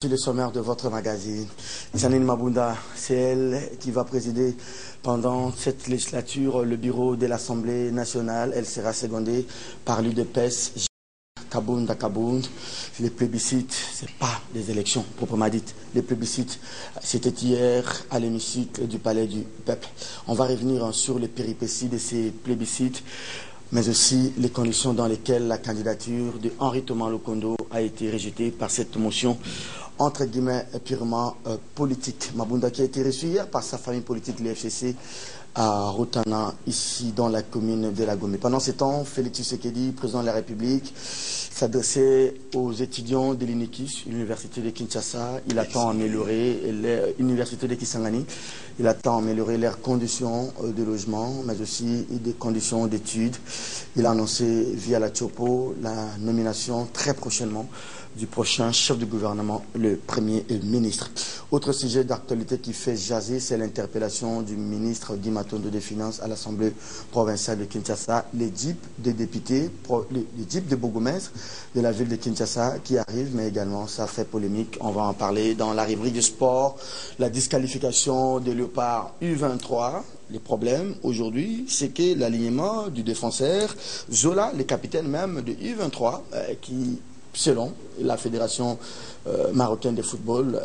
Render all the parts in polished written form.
Le sommaire de votre magazine. Janine Mabunda, c'est elle qui va présider pendant cette législature le bureau de l'Assemblée nationale. Elle sera secondée par l'UDPS, Kabounda Kabound. Les plébiscites, ce n'est pas des élections proprement dites. Les plébiscites, c'était hier à l'hémicycle du Palais du Peuple. On va revenir sur les péripéties de ces plébiscites, mais aussi les conditions dans lesquelles la candidature de Henri Thomas Lokondo a été rejetée par cette motion entre guillemets purement politique. Mabunda qui a été reçu hier par sa famille politique, l'FCC, à Rotana, ici dans la commune de la Gomé. Pendant ce temps, Félix Tshisekedi, président de la République, s'adressait aux étudiants de l'UNIKIS, l'université de Kinshasa. Il attend améliorer l'université de Kisangani. Il attend améliorer leurs conditions de logement, mais aussi des conditions d'études. Il a annoncé via la Tchopo la nomination très prochainement du prochain chef du gouvernement, le Premier ministre. Autre sujet d'actualité qui fait jaser, c'est l'interpellation du ministre Guy Matondo des Finances à l'Assemblée provinciale de Kinshasa. Les jeeps des députés, les jeeps des bourgmestres de la ville de Kinshasa qui arrivent, mais également ça fait polémique. On va en parler dans la rubrique du sport. La disqualification de Léopard U23. Les problèmes aujourd'hui, c'est que l'alignement du défenseur Zola, le capitaine même de U23, qui selon la Fédération marocaine de football,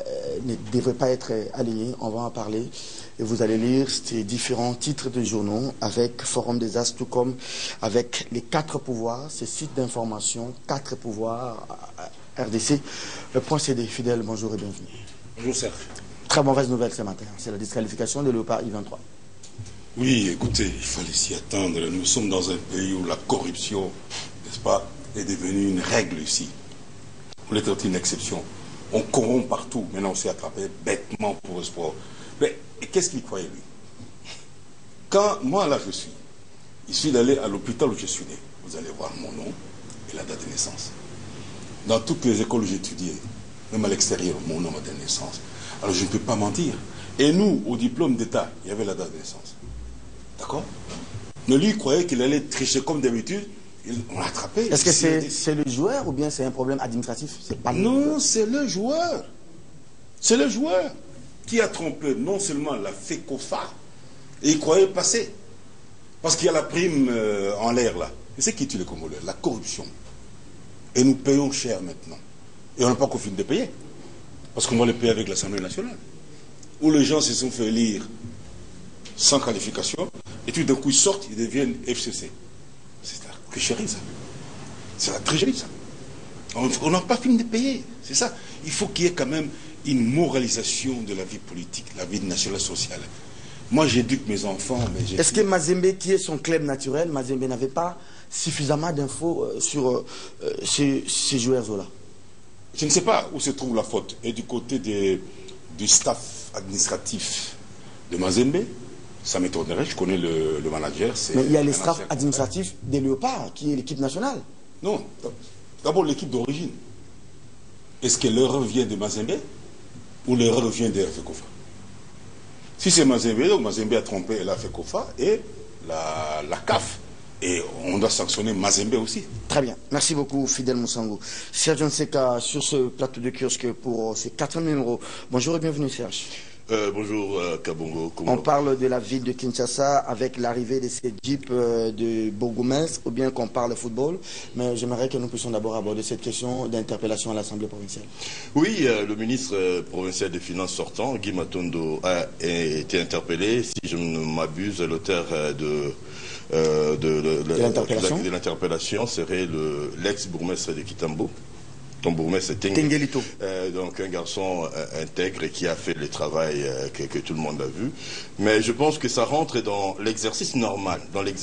ne devrait pas être aligné. On va en parler et vous allez lire ces différents titres de journaux avec Forum des As, tout comme avec les 4 pouvoirs, ces sites d'information, 4 pouvoirs RDC. Le point CD, fidèle, bonjour et bienvenue. Bonjour Serge. Très mauvaise nouvelle ce matin, c'est la disqualification de Léopard I-23. Oui, écoutez, il fallait s'y attendre. Nous sommes dans un pays où la corruption, n'est-ce pas, est devenue une règle ici. On est une exception. On corrompt partout. Maintenant, on s'est attrapé bêtement pour le sport. Mais qu'est-ce qu'il croyait, lui? Quand moi, là, je suis, il suffit d'aller à l'hôpital où je suis né. Vous allez voir mon nom et la date de naissance. Dans toutes les écoles où j'ai étudié, même à l'extérieur, mon nom et date de naissance. Alors, je ne peux pas mentir. Et nous, au diplôme d'État, il y avait la date de naissance. D'accord? Mais lui, il croyait qu'il allait tricher comme d'habitude. On l'a attrapé. Est-ce que c'est le joueur ou bien c'est un problème administratif? Non, c'est le joueur. C'est le joueur qui a trompé non seulement la FECOFA, et il croyait passer. Parce qu'il y a la prime en l'air là. Et c'est qui tue les Congolais? La corruption. Et nous payons cher maintenant. Et on n'a pas qu'au fini de payer. Parce qu'on va les payer avec l'Assemblée nationale. Où les gens se sont fait élire sans qualification, et tout d'un coup ils sortent, ils deviennent FCC. C'est la tricherie, ça. C'est la tricherie, ça. On n'a pas fini de payer. C'est ça. Il faut qu'il y ait quand même une moralisation de la vie politique, la vie nationale sociale. Moi, j'éduque mes enfants. Est-ce que Mazembe, qui est son club naturel, Mazembe n'avait pas suffisamment d'infos sur ces joueurs-là? Je ne sais pas où se trouve la faute. Et du côté du staff administratif de Mazembe, ça m'étonnerait, je connais le manager. Mais il y a le staff administratif des Léopards, qui est l'équipe nationale. Non, d'abord l'équipe d'origine. Est-ce que l'erreur vient de Mazembe ou l'erreur vient de la FECOFA? Si c'est Mazembe, donc Mazembe a trompé la FECOFA et la CAF. Et on doit sanctionner Mazembe aussi. Très bien. Merci beaucoup, Fidèle Moussango. Serge Nseka, sur ce plateau de kiosque pour ces 4 numéros. Bonjour et bienvenue, Serge. Bonjour Kabongo. On parle de la ville de Kinshasa avec l'arrivée de ces jeeps de bourgmestre, ou bien qu'on parle football, mais j'aimerais que nous puissions d'abord aborder cette question d'interpellation à l'Assemblée provinciale. Oui, le ministre provincial des Finances sortant, Guy Matondo, a été interpellé, si je ne m'abuse, l'auteur de l'interpellation serait l'ex-bourgmestre de Kitambo. Ton bourgmestre Tengelito. Donc un garçon intègre qui a fait le travail que tout le monde a vu. Mais je pense que ça rentre dans l'exercice normal,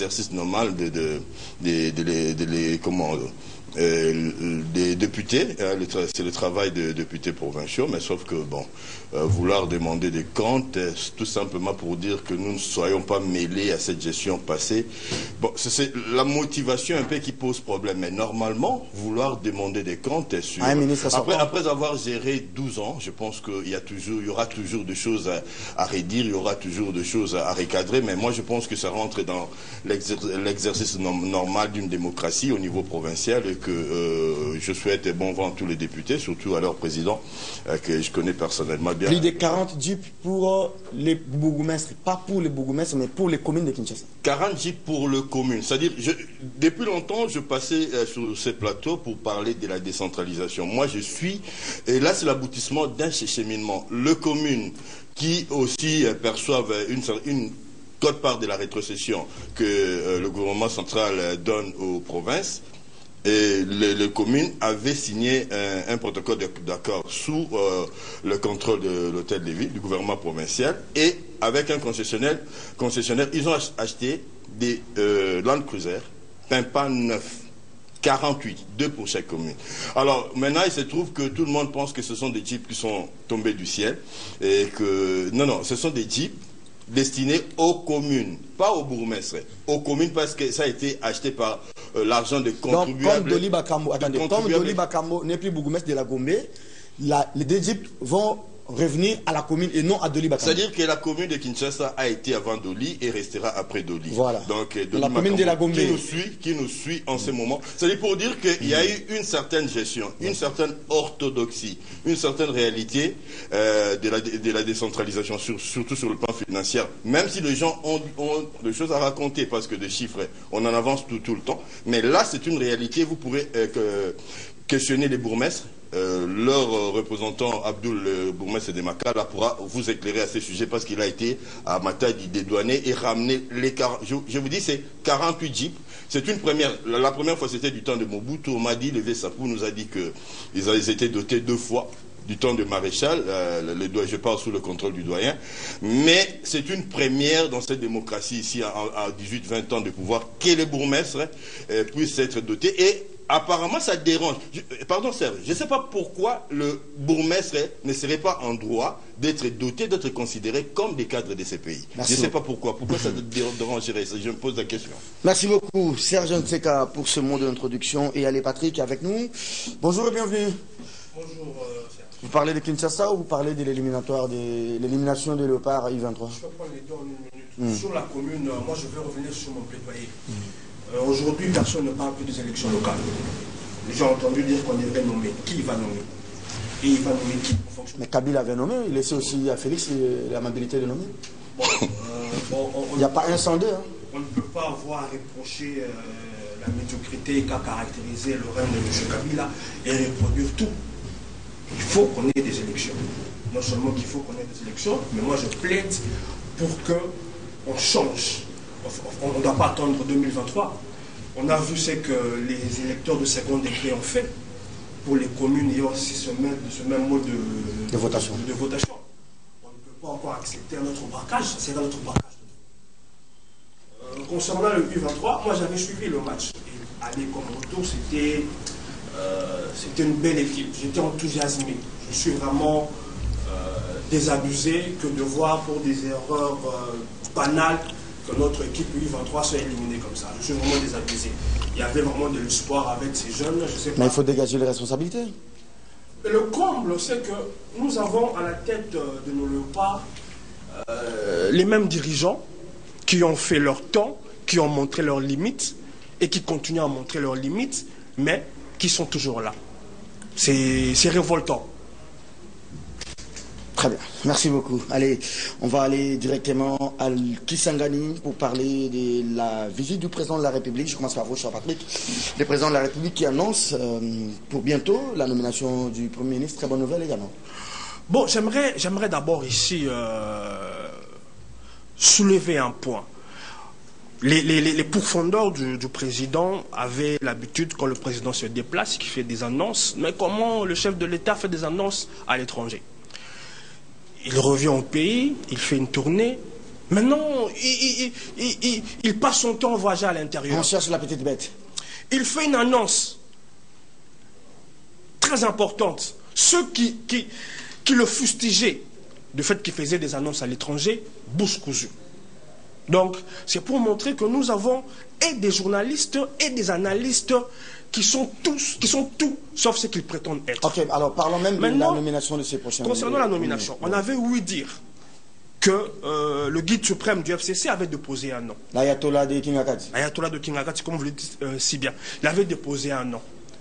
des députés. C'est le travail des députés provinciaux, mais sauf que bon, vouloir demander des comptes, tout simplement pour dire que nous ne soyons pas mêlés à cette gestion passée. Bon, c'est la motivation un peu qui pose problème. Mais normalement, vouloir demander des comptes sur... Après avoir géré 12 ans, je pense qu'il y aura toujours des choses à redire, il y aura toujours des choses à recadrer. Mais moi, je pense que ça rentre dans l'exercice normal d'une démocratie au niveau provincial et que je souhaite bon vent à tous les députés, surtout à leur président, que je connais personnellement bien. Plus de 40 jeeps pour les bourgmestres, pas pour les bourgmestres, mais pour les communes de Kinshasa. 40 jeeps pour le commune. C'est-à-dire, depuis longtemps, je passais sur ces plateaux pour parler de la décentralisation. Moi, je suis, et là, c'est l'aboutissement d'un cheminement. Le commune qui aussi perçoivent une quote-part de la rétrocession que le gouvernement central donne aux provinces. Et les communes avaient signé un protocole d'accord sous le contrôle de l'hôtel de ville, du gouvernement provincial, et avec un concessionnaire, ils ont acheté des Land Cruiser, Pimpa 9, 48, 2 pour chaque commune. Alors maintenant, il se trouve que tout le monde pense que ce sont des jeeps qui sont tombés du ciel, et que non, ce sont des jeeps destinés aux communes, pas aux bourgmestres, aux communes, parce que ça a été acheté par l'argent des contribuables. Donc, comme Doli Bakambo, attendez, comme Doli Bakambo n'est plus bourgmestre de la Gombe, les deux jeeps vont revenir à la commune et non à Doli Bakambo. C'est-à-dire que la commune de Kinshasa a été avant Doli et restera après Doli. Voilà. Donc, Doli la commune de la Gombe qui nous suit en ce moment. C'est-à-dire pour dire qu'il y a eu une certaine gestion, une certaine orthodoxie, une certaine réalité de la décentralisation, surtout sur le plan financier. Même si les gens ont des choses à raconter, parce que des chiffres, on en avance tout le temps. Mais là, c'est une réalité. Vous pourrez questionner les bourgmestres. Leur représentant Abdoul, le bourgmestre de Makala, pourra vous éclairer à ce sujet parce qu'il a été à Matadi dédouané et ramené les 40. Je vous dis, c'est 48 jeeps. C'est une première. La première fois, c'était du temps de Mobutu. On m'a dit, Levé Sapou nous a dit qu'ils avaient été dotés 2 fois du temps de maréchal, je parle sous le contrôle du doyen, mais c'est une première dans cette démocratie ici à 18-20 ans de pouvoir que les bourgmestres puissent être dotés. Et apparemment, ça dérange. Pardon, Serge, je ne sais pas pourquoi le bourgmestre ne serait pas en droit d'être doté, d'être considéré comme des cadres de ces pays. Merci. Je ne sais pas pourquoi. Pourquoi ça dérangerait? Je me pose la question. Merci beaucoup, Serge Nseka, pour ce mot d'introduction. Et allez, Patrick, avec nous. Bonjour et bienvenue. Bonjour, Serge. Vous parlez de Kinshasa ou vous parlez de l'élimination de Léopard à I-23? Je peux prendre les deux en une minute. Sur la commune, moi je veux revenir sur mon plaidoyer. Aujourd'hui, personne ne parle plus des élections locales. Les gens ont entendu dire qu'on devrait nommer. Qui va nommer? Et il va nommer qui en fonction... Mais Kabila avait nommé, il laissait aussi à Félix l'amabilité de nommer. Il n'y a pas un sans deux. Hein. On ne peut pas avoir reproché la médiocrité qu'a caractérisé le règne de M. Kabila et reproduire tout. Il faut qu'on ait des élections. Non seulement qu'il faut qu'on ait des élections, mais moi je plaide pour qu'on change. On ne doit pas attendre 2023. On a vu ce que les électeurs de second degré ont fait pour les communes ayant aussi ce même mode de votation. On ne peut pas encore accepter un autre braquage, c'est un autre braquage. Concernant le U23, moi j'avais suivi le match. Et aller comme retour, c'était une belle équipe. J'étais enthousiasmé. Je suis vraiment désabusé que de voir pour des erreurs banales que notre équipe U23 soit éliminée comme ça. Je suis vraiment désabusé. Il y avait vraiment de l'espoir avec ces jeunes. Je sais pas. Mais il faut dégager les responsabilités. Et le comble, c'est que nous avons à la tête de nos léopards les mêmes dirigeants qui ont fait leur temps, qui ont montré leurs limites et qui continuent à montrer leurs limites, mais qui sont toujours là. C'est révoltant. Très bien, merci beaucoup. Allez, on va aller directement à Kisangani pour parler de la visite du président de la République. Je commence par vous, cher Patrick. Le président de la République qui annonce pour bientôt la nomination du Premier ministre. Très bonne nouvelle également. Bon, j'aimerais d'abord ici soulever un point. Les pourfendeurs du président avaient l'habitude, quand le président se déplace, qu'il fait des annonces, mais comment le chef de l'État fait des annonces à l'étranger? Il revient au pays, il fait une tournée. Maintenant, il passe son temps à voyager à l'intérieur. On cherche la petite bête. Il fait une annonce très importante. Ceux qui le fustigeaient du fait qu'il faisait des annonces à l'étranger, bouche cousue. Donc, c'est pour montrer que nous avons et des journalistes et des analystes qui sont tout sauf ce qu'ils prétendent être. Ok, alors parlons même maintenant, de la nomination de ces prochains. Concernant la nomination, on avait ouï dire que le guide suprême du FCC avait déposé un nom. L'ayatollah de King Akati. L'ayatollah de King Akati, comme vous le dites si bien. Il avait déposé un nom.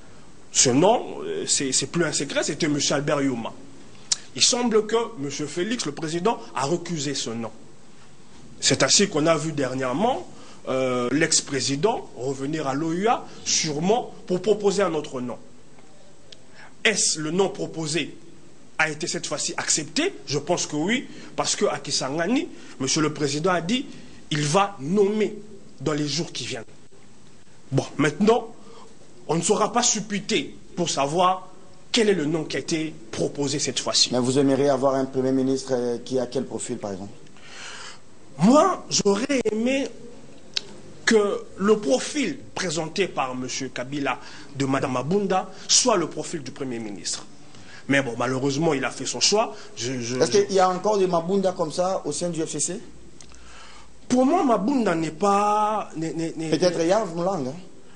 Ce nom, c'est plus un secret, c'était M. Albert Youma. Il semble que M. Félix, le président, a recusé ce nom. C'est ainsi qu'on a vu dernièrement l'ex-président revenir à l'OUA, sûrement pour proposer un autre nom. Est-ce le nom proposé a été cette fois-ci accepté? Je pense que oui, parce qu'à Kisangani, M. le président a dit il va nommer dans les jours qui viennent. Bon, maintenant, on ne saura pas supputer pour savoir quel est le nom qui a été proposé cette fois-ci. Mais vous aimeriez avoir un Premier ministre qui a quel profil, par exemple? Moi, j'aurais aimé que le profil présenté par M. Kabila de Mme Mabunda soit le profil du Premier ministre. Mais bon, malheureusement, il a fait son choix. Est-ce qu'il y a encore des Mabunda comme ça au sein du FCC? Pour moi, Mabunda n'est pas... Peut-être Yav Moulang.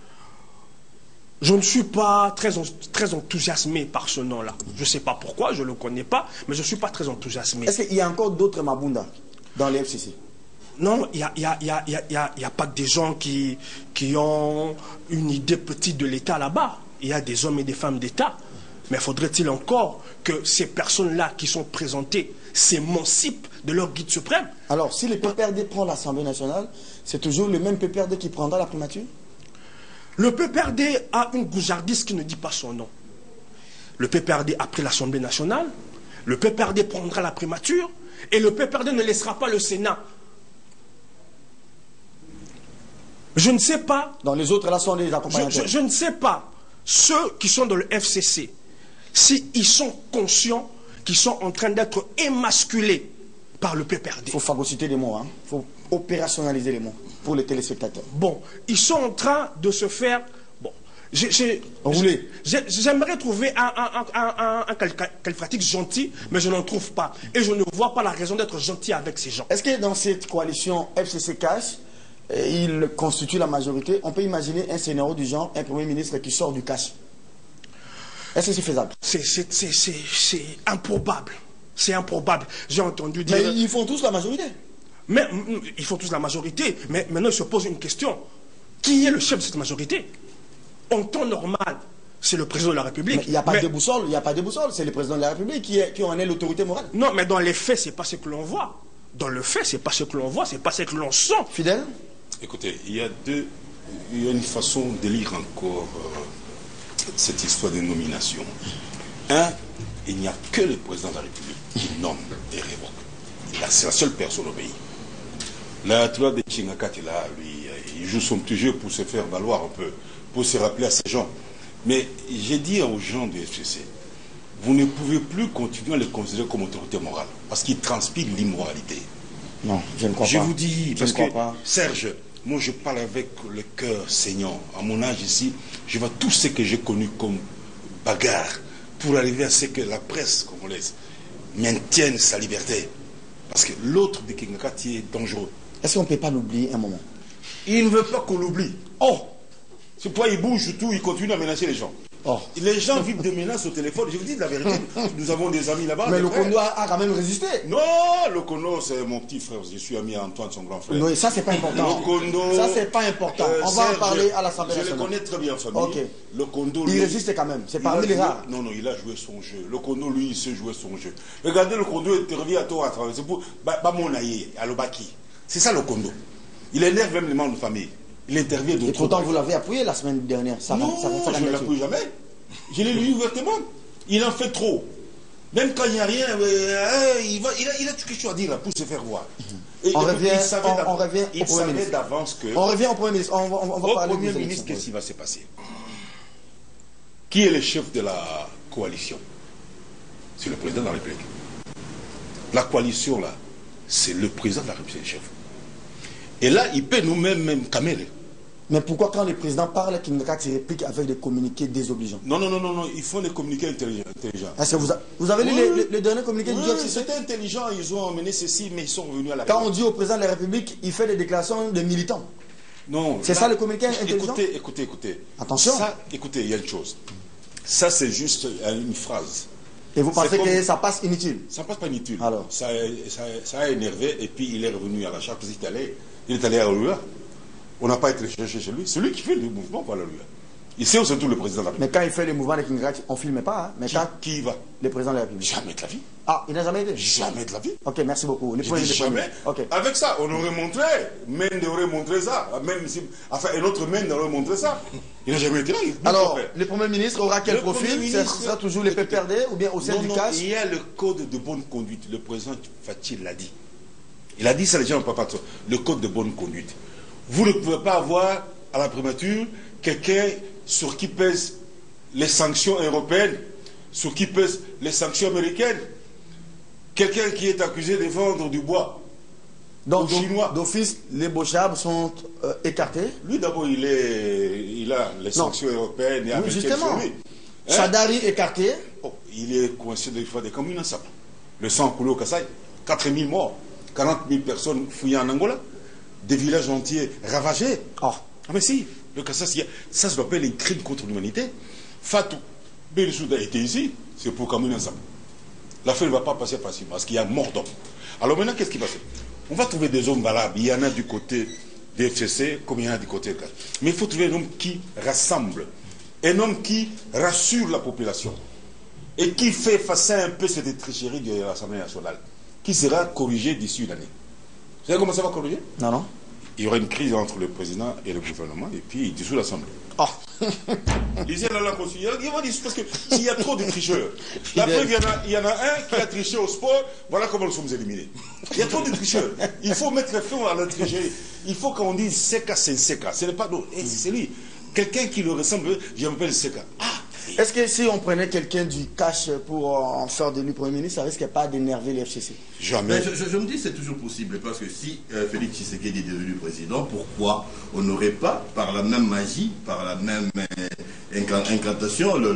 Je ne suis pas très enthousiasmé par ce nom-là. Je ne sais pas pourquoi, je ne le connais pas, mais je ne suis pas très enthousiasmé. Est-ce qu'il y a encore d'autres Mabunda dans les FCC? Non, il n'y a pas que des gens qui ont une idée petite de l'État là-bas. Il y a des hommes et des femmes d'État. Mais faudrait-il encore que ces personnes-là qui sont présentées s'émancipent de leur guide suprême? Alors, si le PPRD prend l'Assemblée nationale, c'est toujours le même PPRD qui prendra la primature? Le PPRD a une goujardise qui ne dit pas son nom. Le PPRD a pris l'Assemblée nationale, le PPRD prendra la primature, et le PPRD ne laissera pas le Sénat. Je ne sais pas... Dans les autres, là, sont les accompagnateurs. Je ne sais pas, ceux qui sont dans le FCC, s'ils sont conscients qu'ils sont en train d'être émasculés par le PPRD. Il faut phagocyter les mots, hein. Il faut opérationnaliser les mots pour les téléspectateurs. Bon, ils sont en train de se faire... Bon, j'aimerais trouver un qualificatif gentil, mais je n'en trouve pas. Et je ne vois pas la raison d'être gentil avec ces gens. Est-ce que dans cette coalition FCC-Cash, il constitue la majorité, on peut imaginer un scénario du genre, un Premier ministre qui sort du cash? Est-ce que c'est faisable? C'est improbable. C'est improbable. J'ai entendu dire... Mais ils font tous la majorité. Mais ils font tous la majorité. Mais maintenant, il se pose une question. Qui est le chef de cette majorité? En temps normal, c'est le président de la République. Mais il n'y a pas de boussole, il n'y a pas de boussole. C'est le président de la République qui en est l'autorité morale. Non, mais dans les faits, ce n'est pas ce que l'on voit. Dans le fait, ce n'est pas ce que l'on voit, ce n'est pas ce que l'on sent. Fidèle? Écoutez, il y a une façon de lire encore cette histoire de nomination. Un, il n'y a que le président de la République qui nomme et révoque. C'est la seule personne au pays. Là, tu vois, de Chingakati, là, lui, il joue son petit jeu pour se faire valoir un peu, pour se rappeler à ces gens. Mais j'ai dit aux gens du FCC, vous ne pouvez plus continuer à les considérer comme autorité morale, parce qu'ils transpirent l'immoralité. Non, je ne crois pas. Je vous dis, parce que, pas. Serge, moi je parle avec le cœur saignant. À mon âge ici, je vois tout ce que j'ai connu comme bagarre pour arriver à ce que la presse congolaise maintienne sa liberté. Parce que l'autre de Kingakati est dangereux. Est-ce qu'on ne peut pas l'oublier un moment? Il ne veut pas qu'on l'oublie. Oh! C'est pourquoi il bouge tout, il continue à menacer les gens. Oh. Les gens vivent des menaces au téléphone. Je vous dis la vérité. Nous avons des amis là-bas. Mais le Kondo a quand même résisté. Non, le Kondo, c'est mon petit frère. Je suis ami à Antoine, son grand frère. Non, ça, c'est pas important. Le Kondo, ça, c'est pas important. On va en parler à l'Assemblée nationale. Je le connais très bien, famille. Ok. Le Kondo, il résiste quand même. C'est parmi les rares. Non, non, il a joué son jeu. Le Kondo, lui, il sait jouer son jeu. Regardez, le Kondo intervient à toi à travers. C'est pour Bamonaye, à l'Obaki. C'est ça le Kondo. Il énerve même les membres de famille. Il intervient de Et pourtant, vous l'avez appuyé la semaine dernière. Non, je ne l'appuie jamais. Je l'ai lu ouvertement. Il en fait trop. Même quand il n'y a rien, il a quelque chose à dire là, pour se faire voir. Et on revient il savait d'avance que... On revient au Premier ministre. On va parler au Premier ministre, qu'est-ce qui va se passer? Qui est le chef de la coalition? C'est le président de la République. La coalition, là, c'est le président de la République, le chef. Et là, il peut nous-mêmes camérer. Mais pourquoi quand le président parle, qu'il ne réplique avec des communiqués désobligeants? Non, il faut des communiqués intelligents. Est-ce que vous avez lu les derniers communiqués du FCC? C'était intelligent, ils ont amené ceci, mais ils sont revenus à la... Quand on dit au président de la République, il fait des déclarations de militants. Non. C'est ça le communiqué intelligent? Écoutez. Attention. Ça, écoutez, il y a une chose. Ça, c'est juste une phrase. Et vous pensez que ça passe inutile? Ça passe pas inutile. Alors. Ça a énervé, et puis il est revenu à la charge, il est allé à l'OUA. On n'a pas été chercher chez lui. C'est lui qui fait le mouvement pour l'OUA. Il sait où se trouve le président de la République. Mais quand il fait les mouvements de Kingrach, on ne filme pas. Hein. Mais Qui y va? Le président de la République. Jamais de la vie. Ah, il n'a jamais été? Jamais de la vie. Ok, merci beaucoup. Je dis jamais. Okay. Avec ça, on aurait montré. Mende aurait montré ça. Même si, enfin, un autre Mende aurait montré ça. Il n'a jamais été là. Alors, le Premier ministre aura quel profil? Ce sera toujours le PPRD ou bien au sein du CAS? Il y a le code de bonne conduite. Le président Fathi l'a dit. Il a dit ça, les gens n'ont pas parlé. Le code de bonne conduite. Vous ne pouvez pas avoir à la primature quelqu'un sur qui pèsent les sanctions européennes, sur qui pèsent les sanctions américaines. Quelqu'un qui est accusé de vendre du bois. Donc, Chinois. D'office, les Bochab sont écartés. Lui, d'abord, il a les sanctions européennes et américaines justement. sur lui. Hein? Chadari écarté. Oh, il est coincé des fois des communes ensemble. Le sang a coulé au Kasaï. 4000 morts. 40 000 personnes fouillées en Angola. Des villages entiers ravagés. Oh. Ah mais si, le Kasaï, ça se appelle un crime contre l'humanité. Fatou Bensouda était ici, c'est pour communes ensemble. L'affaire ne va pas passer facilement, parce qu'il y a mort d'homme. Alors maintenant, qu'est-ce qui va se faire? On va trouver des hommes valables. Il y en a du côté des FCC, comme il y en a du côté de CAS. Mais il faut trouver un homme qui rassemble. Un homme qui rassure la population. Et qui fait effacer un peu cette tricherie de l'Assemblée nationale. Qui sera corrigée d'ici une année. Vous savez comment ça va corriger? Non, non. Il y aura une crise entre le président et le gouvernement, et puis il dissout l'Assemblée. Oh. Lisez la Constitution, il va dire, parce que s'il y a trop de tricheurs, la preuve, il y en a un qui a triché au sport, voilà comment nous sommes éliminés. Il y a trop de tricheurs. Il faut mettre fin à la tricherie. Il faut qu'on dise Seka, c'est Seka. Ce n'est pas nous, c'est lui. Quelqu'un qui le ressemble, je m'appelle Seka. Ah. Est-ce que si on prenait quelqu'un du cash pour en faire de lui Premier ministre, ça risque pas d'énerver les FCC? Jamais. Mais je me dis que c'est toujours possible, parce que si Félix Tshisekedi est devenu président, pourquoi on n'aurait pas, par la même magie, par la même incantation, le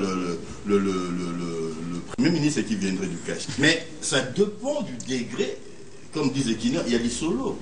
Premier ministre qui viendrait du cash? Mais ça dépend du degré, comme disait Kiner, il y a des solos.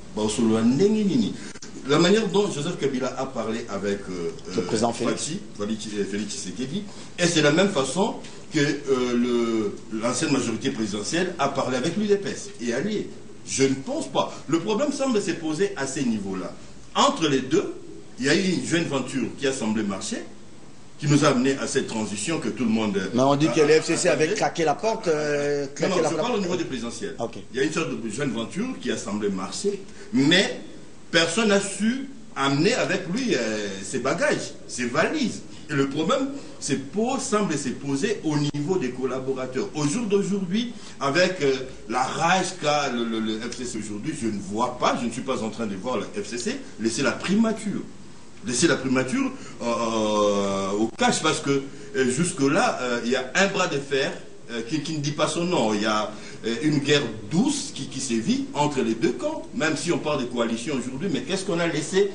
La manière dont Joseph Kabila a parlé avec le président Félix Tshisekedi, et c'est la même façon que l'ancienne majorité présidentielle a parlé avec l'UDPS et alliés. Je ne pense pas. Le problème semble se poser à ces niveaux-là. Entre les deux, il y a eu une joint venture qui a semblé marcher, qui nous a amené à cette transition que tout le monde... Mais on dit que le FCC avait claqué la porte. Non, je parle au niveau des présidentielles. Okay. Il y a une sorte de joint venture qui a semblé marcher, mais personne n'a su amener avec lui ses bagages, ses valises. Et le problème semble se poser au niveau des collaborateurs. Au jour d'aujourd'hui, avec la rage qu'a le FCC aujourd'hui, je ne vois pas, je ne suis pas en train de voir le FCC laisser la primature. Laisser la primature au cash, parce que jusque-là, il y a un bras de fer qui ne dit pas son nom. Il y a une guerre douce qui sévit entre les deux camps, même si on parle de coalition aujourd'hui. Mais qu'est-ce qu'on a laissé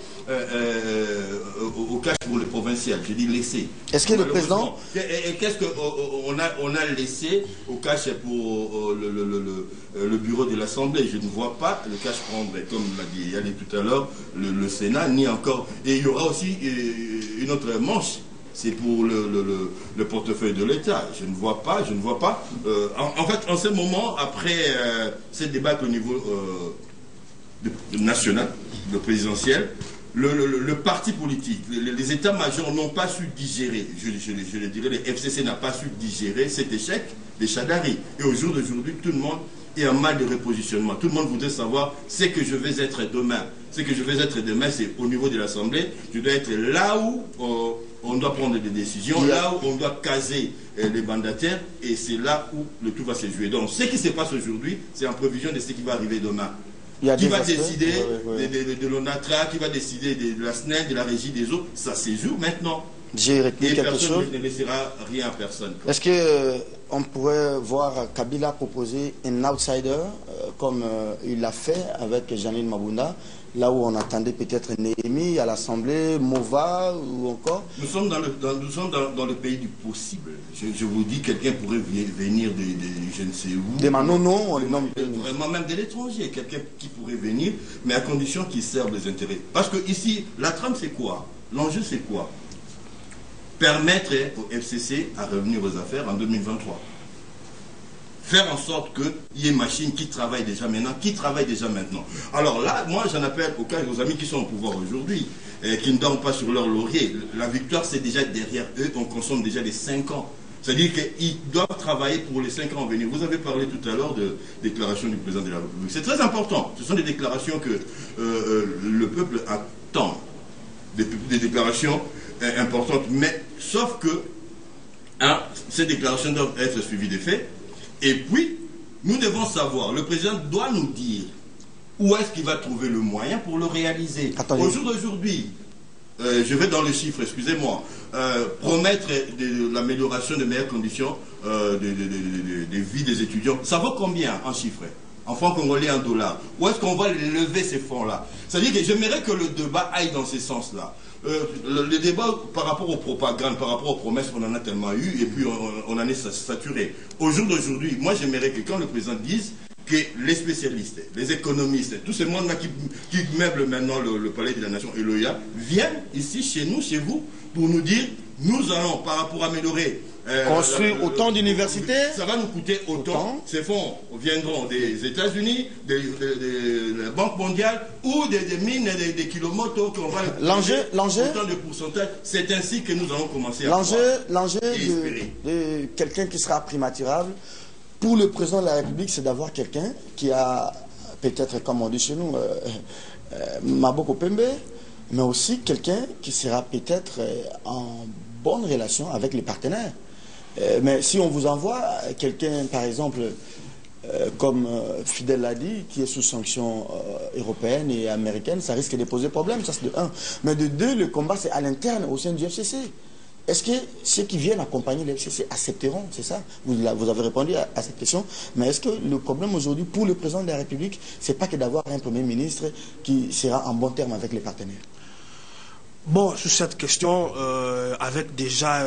au cash pour les provinciales? Je dis laissé. Est-ce que le président... Et qu'est-ce qu'on a laissé au cash pour le bureau de l'Assemblée? Je ne vois pas le cash prendre, comme l'a dit Yannick tout à l'heure, le Sénat, ni encore... Et il y aura aussi une autre manche. C'est pour le portefeuille de l'État. Je ne vois pas. En fait, en ce moment, après ce débat au niveau national, le présidentiel, le parti politique, les états-majors n'ont pas su digérer, je le dirais, le FCC n'a pas su digérer cet échec des Chadari. Et au jour d'aujourd'hui, tout le monde est en mal de repositionnement. Tout le monde voudrait savoir ce que je vais être demain. Ce que je vais être demain, c'est au niveau de l'Assemblée. Je dois être là où on doit prendre des décisions, là où on doit caser les mandataires, et c'est là où le tout va se jouer. Donc ce qui se passe aujourd'hui, c'est en prévision de ce qui va arriver demain. Qui va décider de l'ONATRA, qui va décider de la SNED, de la régie des eaux, ça se joue maintenant. J'ai retenu quelque chose. Personne ne laissera rien à personne. Est-ce qu'on pourrait voir Kabila proposer un outsider, comme il l'a fait avec Janine Mabunda, là où on attendait peut-être Néhémie à l'Assemblée, Mova ou encore? Nous sommes dans le pays du possible. Je vous dis, quelqu'un pourrait venir de je ne sais où. Des Manono, on les nomme. Vraiment même de l'étranger. Quelqu'un qui pourrait venir, mais à condition qu'il serve les intérêts. Parce que ici, la trame c'est quoi? L'enjeu c'est quoi? Permettre au FCC à revenir aux affaires en 2023. Faire en sorte qu'il y ait une machine qui travaille déjà maintenant, Alors là, moi j'en appelle aux amis qui sont au pouvoir aujourd'hui, qui ne dorment pas sur leur laurier. La victoire c'est déjà derrière eux, on consomme déjà les 5 ans. C'est-à-dire qu'ils doivent travailler pour les 5 ans à venir. Vous avez parlé tout à l'heure de déclaration du président de la République. C'est très important. Ce sont des déclarations que le peuple attend. Des déclarations importantes. Mais sauf que ces déclarations doivent être suivies des faits. Et puis, nous devons savoir, le président doit nous dire où est-ce qu'il va trouver le moyen pour le réaliser. Au jour d'aujourd'hui, je vais dans le chiffre, excusez-moi, promettre l'amélioration de meilleures conditions de vie des étudiants, ça vaut combien en chiffres? En francs congolais, en dollars? Où est-ce qu'on va lever ces fonds-là? C'est-à-dire que j'aimerais que le débat aille dans ce sens-là. Le débat par rapport aux propagandes, par rapport aux promesses, on en a tellement eu, et puis on en est saturé. Au jour d'aujourd'hui, moi j'aimerais que quand le président dise que les spécialistes, les économistes, tous ces mondes-là qui meublent maintenant le palais de la nation et l'OIA, viennent ici, chez nous, chez vous, pour nous dire, nous allons, par rapport à améliorer... construire autant d'universités. Ça va nous coûter autant. Ces fonds viendront des États-Unis, de la Banque mondiale, ou des mines, des kilomotors qu'on va... L'enjeu, autant de pourcentage. C'est ainsi que nous allons commencer à... L'enjeu de quelqu'un qui sera primaturable, pour le président de la République, c'est d'avoir quelqu'un qui a, peut-être comme on dit chez nous, Maboko Pembe, mais aussi quelqu'un qui sera peut-être en bonne relation avec les partenaires. Mais si on vous envoie quelqu'un, par exemple, comme Fidel l'a dit, qui est sous sanction européenne et américaine, ça risque de poser problème, ça c'est de 1. Mais de 2, le combat c'est à l'interne, au sein du FCC. Est-ce que ceux qui viennent accompagner le FCC accepteront? C'est ça? Vous avez répondu à cette question. Mais est-ce que le problème aujourd'hui pour le président de la République, c'est pas que d'avoir un Premier ministre qui sera en bon terme avec les partenaires? Bon, sur cette question, avec déjà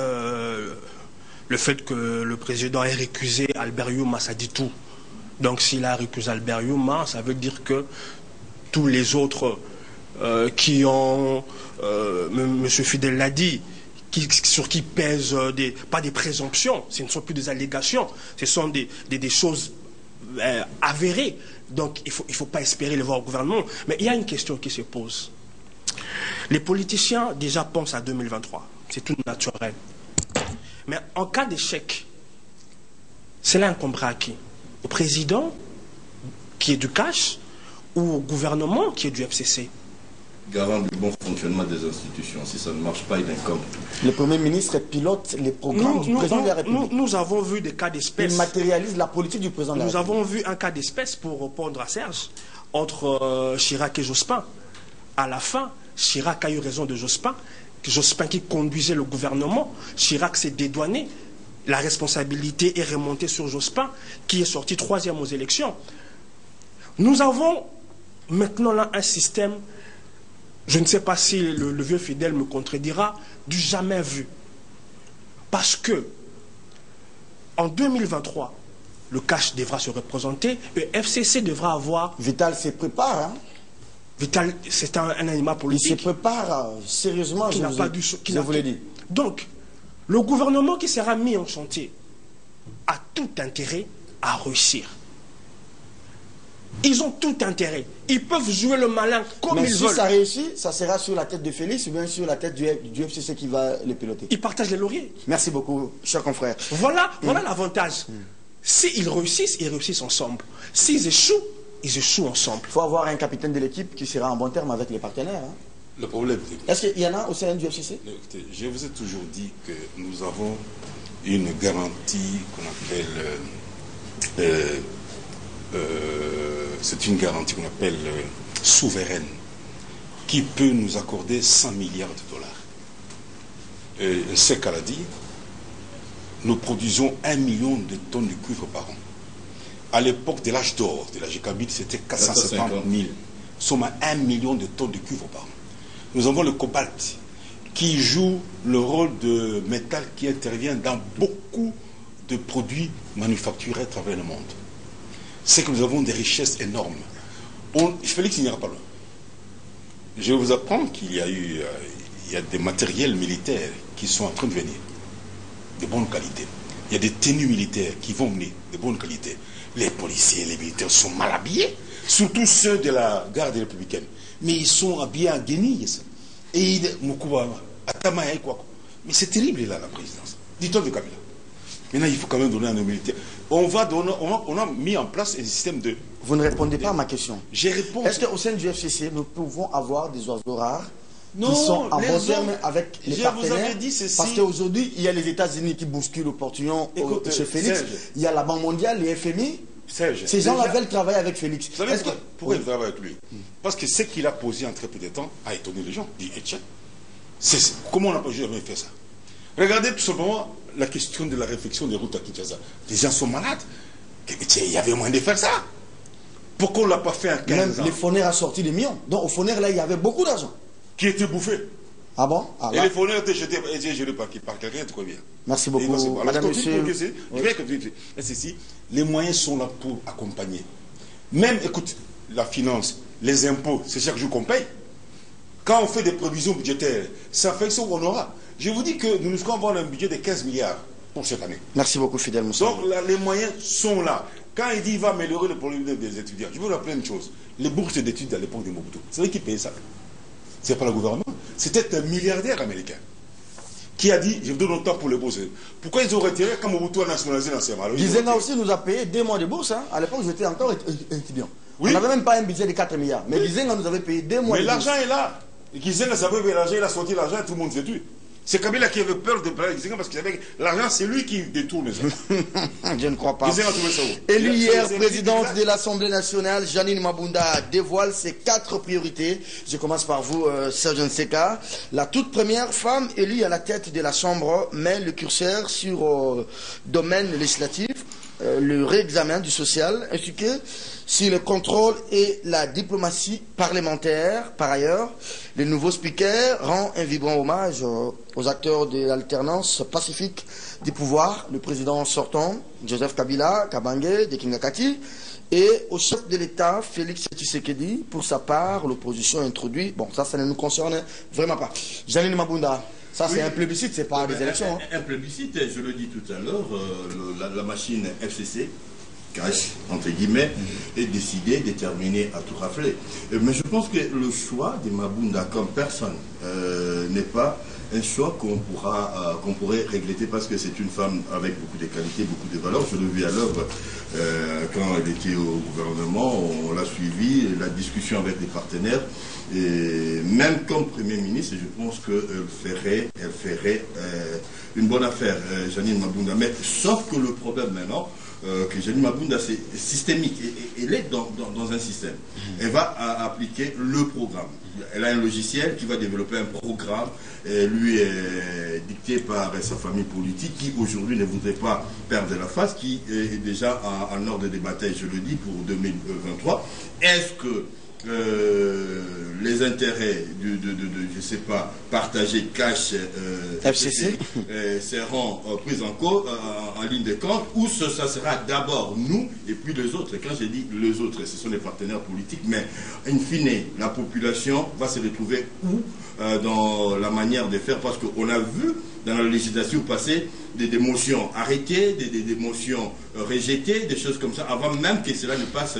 le fait que le président ait récusé Albert Youma, ça dit tout. Donc s'il a récusé Albert Youma, ça veut dire que tous les autres qui ont, M. Fidel l'a dit, sur qui pèsent pas des présomptions, ce ne sont plus des allégations, ce sont des choses avérées. Donc il faut pas espérer le voir au gouvernement. Mais il y a une question qui se pose. Les politiciens déjà pensent à 2023, c'est tout naturel. Mais en cas d'échec, cela incombera à qui? Au président, qui est du cash, ou au gouvernement, qui est du FCC? Garant du bon fonctionnement des institutions. Si ça ne marche pas, il incombe. Le Premier ministre pilote les programmes du président de la République. Nous avons vu des cas d'espèce. Il matérialise la politique du président de la République. Nous avons vu un cas d'espèce, pour répondre à Serge, entre Chirac et Jospin. À la fin, Chirac a eu raison de Jospin. Jospin qui conduisait le gouvernement, Chirac s'est dédouané. La responsabilité est remontée sur Jospin, qui est sorti 3e aux élections. Nous avons maintenant là un système, je ne sais pas si le vieux Fidel me contredira, du jamais vu. Parce que, en 2023, le cash devra se représenter, le FCC devra avoir... Vital se prépare, hein? Vital, c'est un animal politique. Il se prépare sérieusement, qui n'a pas du je vous l'ai dit. Donc, le gouvernement qui sera mis en chantier a tout intérêt à réussir. Ils ont tout intérêt. Ils peuvent jouer le malin comme ils veulent. Mais si ça réussit, ça sera sur la tête de Félix ou bien sur la tête du FCC qui va les piloter. Ils partagent les lauriers. Merci beaucoup, cher confrère. Voilà l'avantage. S'ils réussissent, ils réussissent ensemble. S'ils échouent, ils échouent ensemble. Il faut avoir un capitaine de l'équipe qui sera en bon terme avec les partenaires. Hein. Le problème, est-ce qu'il y en a au sein du FCC? Écoutez, je vous ai toujours dit que nous avons une garantie qu'on appelle... c'est une garantie qu'on appelle souveraine, qui peut nous accorder 100 milliards de dollars. C'est qu'elle a dit, nous produisons 1 million de tonnes de cuivre par an. À l'époque de l'âge d'or de la GKB, c'était 470 000. Nous sommes à 1 million de tonnes de cuivre par an. Nous avons le cobalt, qui joue le rôle de métal qui intervient dans beaucoup de produits manufacturés à travers le monde. C'est que nous avons des richesses énormes. Félix n'ira pas loin. Je vous apprends qu'il y a des matériels militaires qui sont en train de venir, de bonne qualité. il y a des tenues militaires qui vont mener de bonne qualité. Les policiers et les militaires sont mal habillés, surtout ceux de la garde républicaine. Mais ils sont habillés en guenilles. Et mais c'est terrible là, la présidence. Dis-toi de Kabila. Maintenant, il faut quand même donner à nos militaires. On a mis en place un système de... Vous ne répondez pas à ma question. J'ai répondu. Est-ce qu'au sein du FCC, nous pouvons avoir des oiseaux rares non, qui sont en les bon hommes, terme avec les je partenaires? vous avais dit ceci. Parce qu'aujourd'hui, il y a les États-Unis qui bousculent le portillon chez Félix. Serge. Il y a la Banque mondiale, les FMI. Serge, Ces gens-là veulent travailler avec Félix. Vous savez pourquoi ils travaillent avec lui? Parce que ce qu'il a posé en très peu de temps a étonné les gens. Il dit, tiens, comment on n'a pas jamais fait ça? Regardez tout simplement la question de la réflexion des routes à Kinshasa. Les gens sont malades. Il y avait moyen de faire ça. Pourquoi on ne l'a pas fait en 15 Même ans? les Foner a sorti des millions. Donc au Foner, là, il y avait beaucoup d'argent. Qui était bouffé. Ah bon? Et les Foner étaient jetés par quelqu'un, tu crois bien. Merci beaucoup, madame, monsieur. Les moyens sont là pour accompagner. Même, écoute, la finance, les impôts, c'est chaque jour qu'on paye. Quand on fait des prévisions budgétaires, ça fait ce qu'on aura. Je vous dis que nous allons avoir un budget de 15 milliards pour cette année. Merci beaucoup, Fidèle Moussa. Donc là, les moyens sont là. Quand il dit qu'il va améliorer le problème des étudiants, je vous rappeler une chose. Les bourses d'études à l'époque de Mobutu, c'est vrai qui payait ça. Ce n'est pas le gouvernement. C'était un milliardaire américain qui a dit, je vous donne autant pour les bourses. Pourquoi ils ont retiré quand Mobutu a nationalisé l'enseignement? Gizenga aussi nous a payé 2 mois de bourse. Hein. À l'époque, j'étais encore étudiant. Oui. On n'avait même pas un budget de 4 milliards. Mais Gizenga nous avait payé 2 mois mais de bourse. l'argent est là. Gizenga savait payer l'argent, il a sorti l'argent et tout le monde s'est tué. C'est Kabila qui avait peur de parler Gizenga parce qu'il savait que l'argent, c'est lui qui détourne ça. Je ne crois pas. Gizenga a trouvé ça où? Élue hier présidente de l'Assemblée nationale, Janine Mabunda dévoile ses 4 priorités. Je commence par vous, Serge Nseka. La toute première femme élue à la tête de la Chambre met le curseur sur domaine législatif, le réexamen du social, ainsi que sur le contrôle et la diplomatie parlementaire. Par ailleurs, le nouveau speaker rend un vibrant hommage aux acteurs de l'alternance pacifique du pouvoir, le président sortant, Joseph Kabila, Kabange, de Kingakati, et au chef de l'État, Félix Tshisekedi. Pour sa part, l'opposition introduit, bon, ça ne nous concerne vraiment pas. Janine Mabunda, ça c'est un plébiscite, c'est pas des élections. Hein. Un plébiscite, je le dis tout à l'heure, la machine FCC, cash, entre guillemets, est décidée, déterminée à tout rafler. Mais je pense que le choix de Mabunda comme personne n'est pas un choix qu'on pourrait regretter parce que c'est une femme avec beaucoup de qualités, beaucoup de valeurs. Je l'ai vu à l'œuvre quand elle était au gouvernement, on l'a suivi, la discussion avec les partenaires. Et même comme Premier ministre, je pense qu'elle ferait une bonne affaire, Janine Mabunda. Mais sauf que le problème maintenant, que Janine Mabunda, c'est systémique. Elle est dans un système. Elle va appliquer le programme. Elle a un logiciel qui va développer un programme, lui est dicté par sa famille politique qui aujourd'hui ne voudrait pas perdre la face, qui est déjà en ordre de bataille, je le dis, pour 2023. Est-ce que les intérêts je ne sais pas, partagés, cash, FCC seront pris en ligne de compte, ou ça sera d'abord nous et puis les autres. Quand je dis les autres, ce sont les partenaires politiques, mais in fine, la population va se retrouver où dans la manière de faire, parce qu'on a vu dans la législation passée des motions arrêtées, des motions rejetées, des choses comme ça, avant même que cela ne passe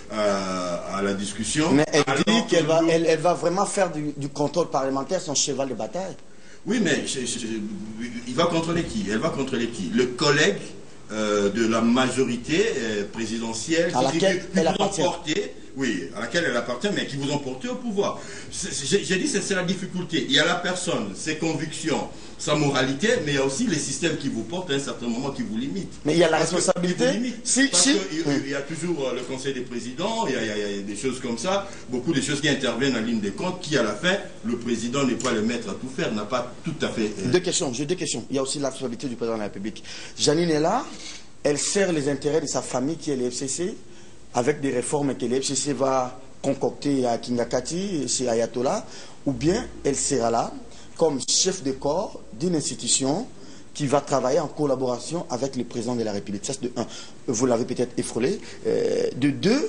à la discussion. Mais elle dit qu'elle va vraiment faire du contrôle parlementaire son cheval de bataille. Oui, mais il va contrôler qui? Elle va contrôler qui? Le collègue de la majorité présidentielle à laquelle elle appartient. Oui, à laquelle elle appartient, mais qui vous ont porté au pouvoir. J'ai dit que c'est la difficulté. Il y a la personne, ses convictions, sa moralité, mais il y a aussi les systèmes qui vous portent à un certain moment qui vous limitent. Mais il y a la responsabilité. Il y a toujours le conseil des présidents, il y a des choses comme ça, beaucoup de choses qui interviennent en ligne de compte, qui à la fin, le président n'est pas le maître à tout faire, n'a pas tout à fait... J'ai deux questions. Il y a aussi la responsabilité du président de la République. Janine est là, elle sert les intérêts de sa famille qui est le FCC, avec des réformes que le FCC va concocter à Kingakati, chez Ayatollah, ou bien elle sera là comme chef de corps d'une institution qui va travailler en collaboration avec le président de la République. Ça, c'est de un. Vous l'avez peut-être effrolé. De deux,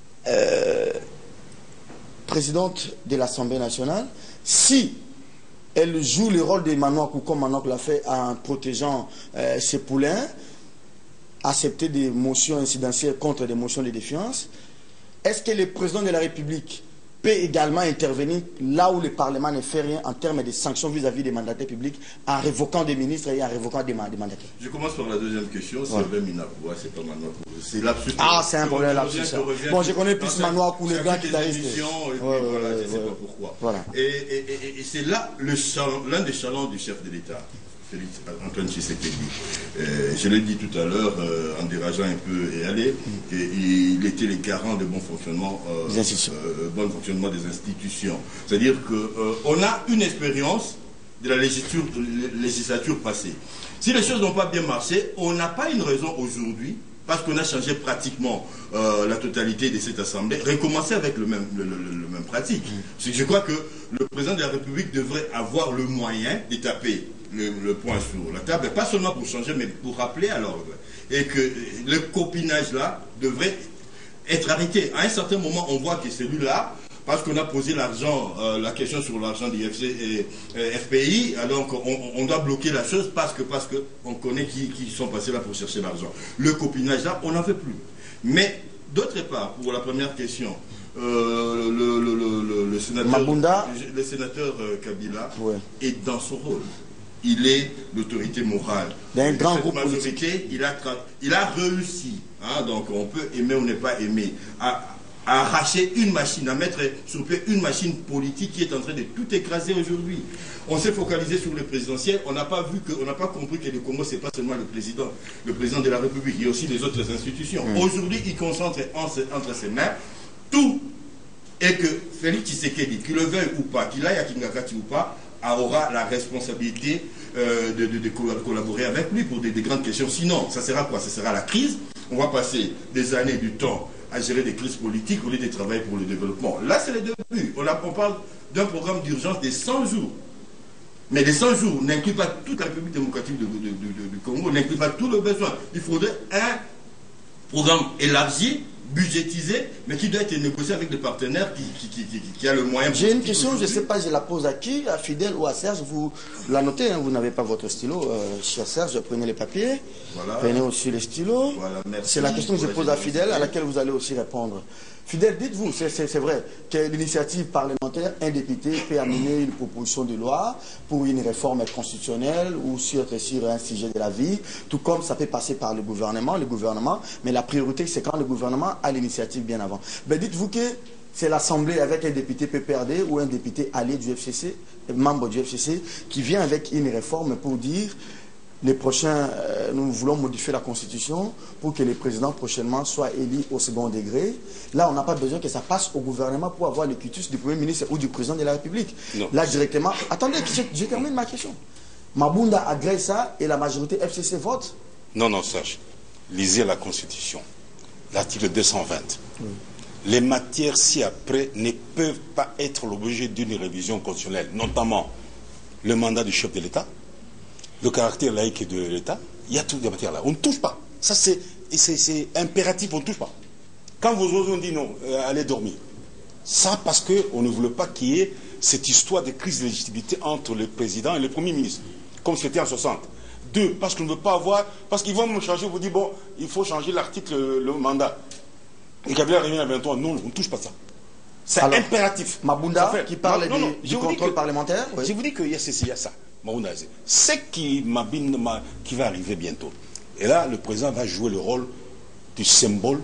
présidente de l'Assemblée nationale, si elle joue le rôle de Manouakou, comme Manouakou l'a fait en protégeant ses poulains, accepter des motions incidentielles contre des motions de défiance. Est-ce que le président de la République peut également intervenir là où le Parlement ne fait rien en termes de sanctions vis-à-vis des mandataires publics, en révoquant des ministres et en révoquant des mandataires? Je commence par la deuxième question. C'est le Minakoua, c'est pas Manouakou. C'est l'absurde. Ah, c'est un problème là. Bon, je connais plus Manouakou, le gars qui t'a resté. Voilà, je ne sais pas pourquoi. Voilà. Et c'est là l'un des challenges du chef de l'État, Félix Antoine Tshisekedi. Je l'ai dit tout à l'heure, en dérageant un peu et aller, il était le garant de bon fonctionnement des institutions. C'est-à-dire qu'on a une expérience de la législature passée. Si les choses n'ont pas bien marché, on n'a pas une raison aujourd'hui, parce qu'on a changé pratiquement la totalité de cette assemblée, recommencer avec le même pratique. C'est que je crois que le président de la République devrait avoir le moyen de taper le point sur la table, pas seulement pour changer, mais pour rappeler à l'ordre. Et que le copinage là devrait être arrêté. À un certain moment, on voit que celui-là, parce qu'on a posé l'argent, la question sur l'argent du FPI, alors on doit bloquer la chose parce que on connaît qui sont passés là pour chercher l'argent. Le copinage là, on n'en fait plus. Mais d'autre part, pour la première question, le sénateur Kabila est dans son rôle. Il est l'autorité morale. D'un grand groupe politique. Il a réussi, hein, donc on peut aimer ou ne pas aimer, à arracher une machine, à mettre sur pied une machine politique qui est en train de tout écraser aujourd'hui. On s'est focalisé sur le présidentiel, on n'a pas compris que le Congo, c'est pas seulement le président de la République, il y a aussi les autres institutions. Aujourd'hui, il concentre entre ses mains tout, et que Félix Tshisekedi, qu'il le veuille ou pas, qu'il aille à Kingakati ou pas, aura la responsabilité de collaborer avec lui pour des grandes questions. Sinon, ça sera quoi? Ça sera la crise. On va passer des années, du temps à gérer des crises politiques au lieu de travailler pour le développement. Là, c'est le début. On parle d'un programme d'urgence de 100 jours. Mais les 100 jours n'incluent pas toute la République démocratique du Congo, n'incluent pas tout le besoin. Il faudrait un programme élargi, budgétisé, mais qui doit être négocié avec des partenaires qui a le moyen. J'ai une question, je ne sais pas, je la pose à qui, à Fidèle ou à Serge. Vous la notez, hein, vous n'avez pas votre stylo. Cher Serge, prenez les papiers, voilà. Prenez aussi les stylos. Voilà, c'est la question que je pose à Fidèle, à laquelle vous allez aussi répondre. Fidèle, dites-vous, c'est vrai que l'initiative parlementaire, un député peut amener une proposition de loi pour une réforme constitutionnelle ou sur un sujet de la vie, tout comme ça peut passer par le gouvernement, mais la priorité c'est quand le gouvernement a l'initiative bien avant. Ben, dites-vous que c'est l'Assemblée avec un député PPRD ou un député allié du FCC, membre du FCC, qui vient avec une réforme pour dire les prochains, nous voulons modifier la Constitution pour que les présidents prochainement soient élus au second degré. Là, on n'a pas besoin que ça passe au gouvernement pour avoir le quitus du Premier ministre ou du président de la République. Non. Là, directement... Attendez, je termine ma question. Mabunda agrée ça et la majorité FCC vote? Non, Serge. Lisez la Constitution. L'article 220. Les matières ci-après ne peuvent pas être l'objet d'une révision constitutionnelle, notamment le mandat du chef de l'État, le caractère laïque de l'État. Il y a toutes les matières là. On ne touche pas. Ça, c'est impératif, on ne touche pas. Quand vos autres ont dit non, allez dormir. Ça, parce qu'on ne voulait pas qu'il y ait cette histoire de crise de légitimité entre le président et le Premier ministre, comme c'était en 60. Deux, parce qu'on ne veut pas avoir... Parce qu'ils vont me changer, vous dire, bon, il faut changer l'article, le mandat. Et Kabila revient à 23. Non, on ne touche pas ça. C'est impératif. Mabunda, qui parle du contrôle parlementaire. Oui. Je vous dis qu'il y a ça. C'est qui va arriver bientôt. Et là, le président va jouer le rôle du symbole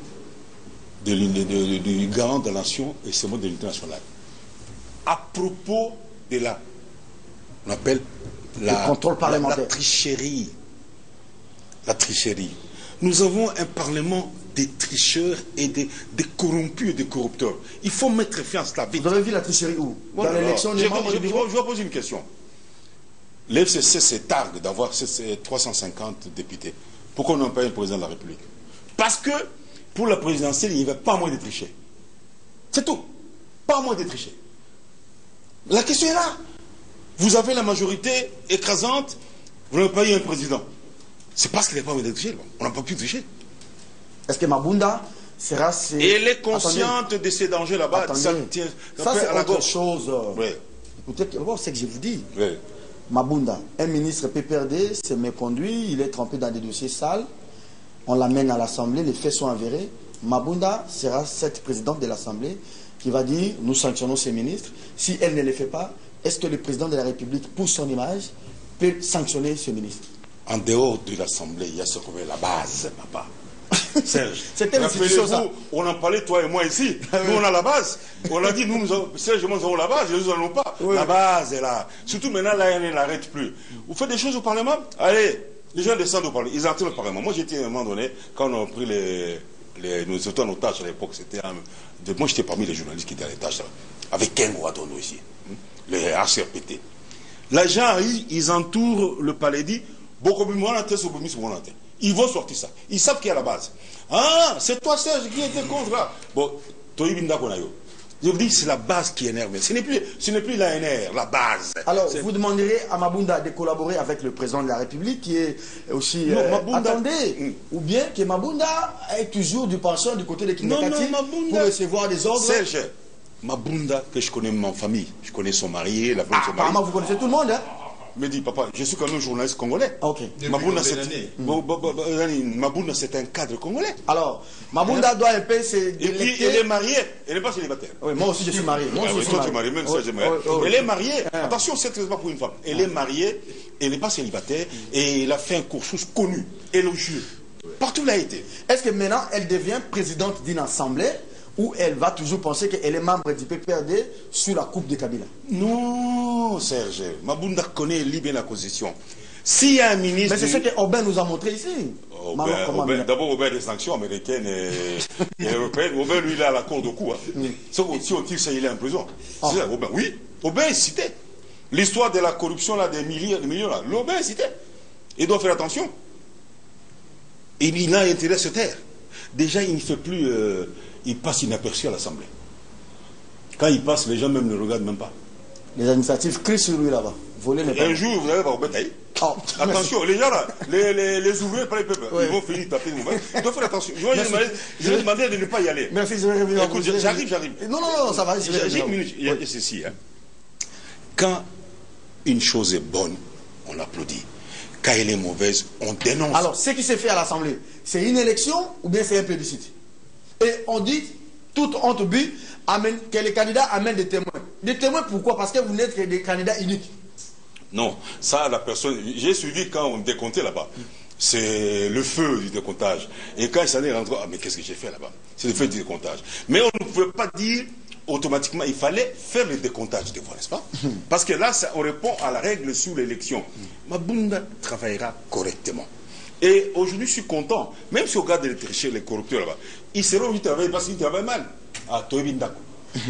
du garant de la nation et symbole de l'unité nationale. À propos de on appelle le contrôle parlementaire. La tricherie. La tricherie. Nous avons un parlement des tricheurs et des corrompus et des corrupteurs. Il faut mettre fin à cela vite. Vous avez vu la tricherie où? Dans l'élection des membres du bureau? Je vais poser une question. L'FCC se targue d'avoir 350 députés. Pourquoi on n'a pas un président de la République? Parce que pour la présidentielle, il n'y avait pas moins de tricher. C'est tout. Pas moins de tricher. La question est là. Vous avez la majorité écrasante, vous n'avez pas eu un président. C'est parce qu'il n'y a pas moins de tricher. On n'a pas pu tricher. Est-ce que Mabunda sera... Et elle est consciente de ces dangers là-bas. Ça c'est autre chose. Oui. C'est que je vous dis. Oui. Mabunda, un ministre PPRD s'est méconduit, il est trempé dans des dossiers sales, on l'amène à l'Assemblée, les faits sont avérés. Mabunda sera cette présidente de l'Assemblée qui va dire, nous sanctionnons ces ministres. Si elle ne les fait pas, est-ce que le président de la République, pour son image, peut sanctionner ce ministre? En dehors de l'Assemblée, il y a ce qu'on appelle la base, papa. Serge, c'était rappelez-vous, on en parlait toi et moi ici. Nous on a la base. On a dit Serge et moi nous avons la base, nous n'en avons pas. Oui. La base est là. Surtout maintenant là, elle n'arrête plus. Vous faites des choses au Parlement? Allez, les gens descendent au Parlement. Ils entrent au Parlement. Moi j'étais à un moment donné, quand on a pris nous étions en otage à l'époque, moi j'étais parmi les journalistes qui étaient en otage avec Ken Ouadono ici, les HRPT. Les gens, ils entourent le palais, dit ils vont sortir ça. Ils savent qu'il y a la base. Ah, c'est toi Serge qui était contre là. Bon, je vous dis, c'est la base qui énerve. Ce n'est plus l'ANR, la base. Alors, vous demanderez à Mabunda de collaborer avec le président de la République, qui est aussi... attendez, ou bien que Mabunda est toujours du penchant du côté de Kinekati pour recevoir des ordres. Serge, Mabunda, que je connais ma famille, je connais son mari, la femme de son mari. Apparemment, vous connaissez tout le monde, hein? Me dit, papa, je suis quand même journaliste congolais. Ok. Mabunda, c'est un cadre congolais. Alors, Mabunda doit un peu se Et puis, elle est mariée, elle n'est pas célibataire. Oui, moi aussi, je suis marié. Moi aussi, toi, tu es marié, même ça, j'aimerais. Elle est mariée. Attention, c'est pas pour une femme. Elle est mariée, elle n'est pas célibataire, et elle a fait un cursus connu, élogieux. Partout où elle a été. Est-ce que maintenant, elle devient présidente d'une assemblée où elle va toujours penser qu'elle est membre du PPRD sous la coupe de Kabila? Non, Serge. Mabunda connaît bien la constitution. S'il y a un ministre... Mais c'est ce que Aubin nous a montré ici. D'abord, Aubin des sanctions américaines et européennes. Aubin, lui, il est à la cour de coup. Si on tire ça, il est en prison. C'est ça, Aubin. Oui, Aubin est cité. L'histoire de la corruption là, des millions, là, l'Aubin est cité. Il doit faire attention. Et il a intérêt à se taire. Déjà, il ne fait plus... il passe inaperçu à l'Assemblée. Quand il passe, les gens même ne le regardent même pas. Les administratifs crient sur lui là-bas. Un jour, vous allez voir au bétail. Attention, les gens là, les ouvriers, pas les peuples, ils vont finir taper nous. Ils doivent faire attention. Je vais demander de ne pas y aller. Merci, je vais revenir. Écoute, j'arrive. Non, ça va. J'ai une minute. Il y a ceci. Quand une chose est bonne, on applaudit. Quand elle est mauvaise, on dénonce. Alors, ce qui s'est fait à l'Assemblée, c'est une élection ou bien c'est un plébiscite? Et on dit, toute honte but, que les candidats amènent des témoins. Des témoins pourquoi? Parce que vous n'êtes que des candidats uniques. Non, ça, la personne... J'ai suivi quand on décomptait là-bas. C'est le feu du décomptage. Et quand il s'en est rentré, ah mais qu'est-ce que j'ai fait là-bas? C'est le feu du décomptage. Mais on ne pouvait pas dire automatiquement, il fallait faire le décomptage des voix, n'est-ce pas? Parce que là, on répond à la règle sur l'élection. Mabunda travaillera correctement. Et aujourd'hui, je suis content. Même si on regarde les tricheurs, les corrupteurs là-bas, ils seront obligés de travailler parce qu'ils travaillent mal. Ah, Toebindako.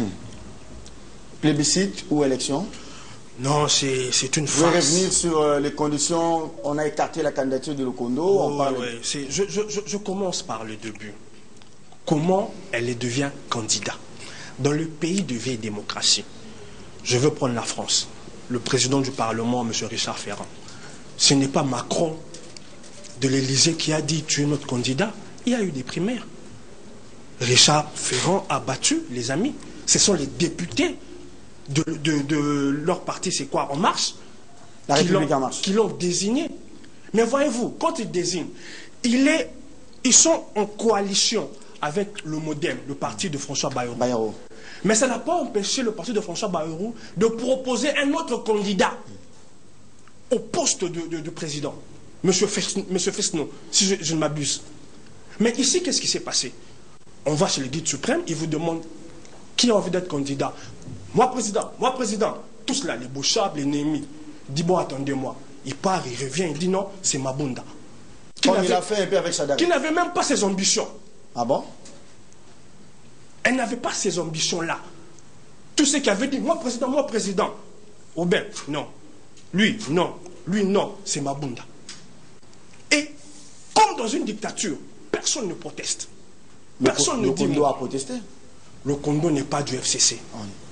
Plébiscite ou élection? Non, c'est une farce. Vous voulez revenir sur les conditions? On a écarté la candidature de Lokondo. Je commence par le début. Comment elle devient candidat? Dans le pays de vieille démocratie, je veux prendre la France. Le président du Parlement, M. Richard Ferrand. Ce n'est pas Macron de l'Élysée qui a dit tu es notre candidat. Il y a eu des primaires. Richard Ferrand a battu les amis. Ce sont les députés de leur parti, c'est quoi, En Marche, La République En Marche, qui l'ont désigné. Mais voyez-vous, quand ils désignent, ils sont en coalition avec le MODEM, le parti de François Bayrou. Mais ça n'a pas empêché le parti de François Bayrou de proposer un autre candidat au poste de président. Monsieur Fesneau, si je ne m'abuse. Mais ici, qu'est-ce qui s'est passé? On va chez le guide suprême, il vous demande qui a envie d'être candidat. Moi président. Tous là, les Bouchab, les Némi. Dit bon, attendez-moi. Il part, il revient, il dit non, c'est Mabunda. Comme il a fait un peu avec Sadar. Qui n'avait même pas ses ambitions. Ah bon? Elle n'avait pas ces ambitions-là. Tout ce qui avait dit, moi président. Aubin, non. Lui, non, c'est Mabunda. Et comme dans une dictature, personne ne proteste. Personne ne dit... Le Kondo a protesté. Le Kondo n'est pas du FCC.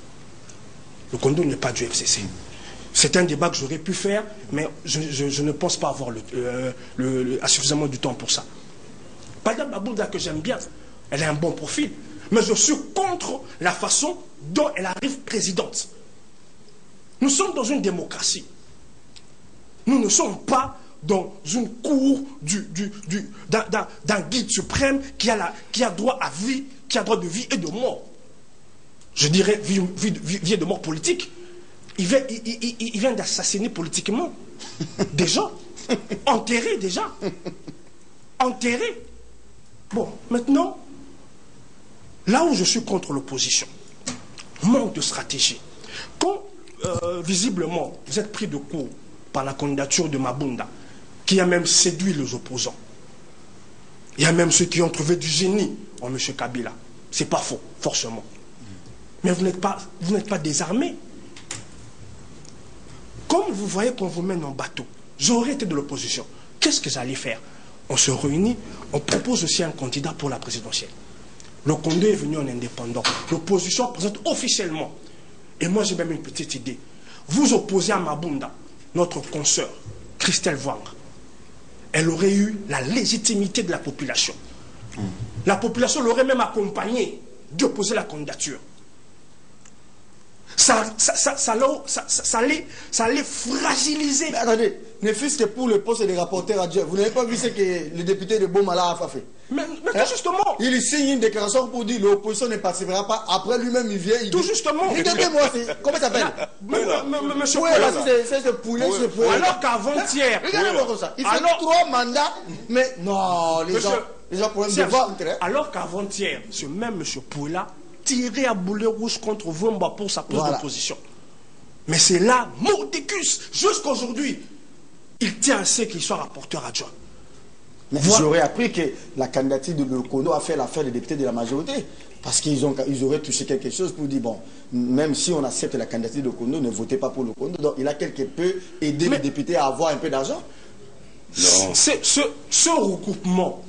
Le Kondo n'est pas du FCC. C'est un débat que j'aurais pu faire, mais je ne pense pas avoir suffisamment du temps pour ça. Madame Mabunda, que j'aime bien, elle a un bon profil. Mais je suis contre la façon dont elle arrive présidente. Nous sommes dans une démocratie. Nous ne sommes pas dans une cour d'un guide suprême qui a droit à vie, qui a droit de vie et de mort. Je dirais vie et de mort politique. Il vient d'assassiner politiquement des gens. Enterrés déjà. Enterrés. Bon, maintenant, là où je suis contre l'opposition, manque de stratégie. Quand, visiblement, vous êtes pris de court par la candidature de Mabunda, qui a même séduit les opposants. Il y a même ceux qui ont trouvé du génie en M. Kabila. C'est pas faux, forcément. Mais vous n'êtes pas désarmés. Comme vous voyez qu'on vous mène en bateau, j'aurais été de l'opposition. Qu'est-ce que j'allais faire? On se réunit, on propose aussi un candidat pour la présidentielle. Le Condé est venu en indépendant. L'opposition présente officiellement. Et moi j'ai même une petite idée. Vous opposez à Mabunda, notre consoeur, Christelle Vwanga. Elle aurait eu la légitimité de la population. La population l'aurait même accompagnée d'opposer la candidature. Ça allait fragiliser. Mais attendez, ne fût-ce que pour le poste de rapporteur adjoint, vous n'avez pas vu ce que le député de Bomala a fait? Mais justement. Il signe une déclaration pour dire que l'opposition ne participera pas. Après lui-même, il vient. Tout justement. Regardez-moi, comment ça s'appelle? Monsieur Poulet. C'est ce poulet, ce poulet. Alors qu'avant-hier. Regardez-moi comme ça. Il fait 3 mandats, mais non, les gens problème de ventre. Alors qu'avant-hier, ce même monsieur Poulet tiré à boulet rouge contre Vwanga pour sa pose d'opposition. Mais c'est là, mordicus, jusqu'aujourd'hui, il tient à ce qu'il soit rapporteur adjoint. Mais j'aurais appris que la candidature de Lokono a fait l'affaire des députés de la majorité. Parce qu'ils auraient touché quelque chose pour dire, bon, même si on accepte la candidature de Lokono, ne votez pas pour Lokono. Donc il a quelque peu aidé les députés à avoir un peu d'argent. Ce regroupement,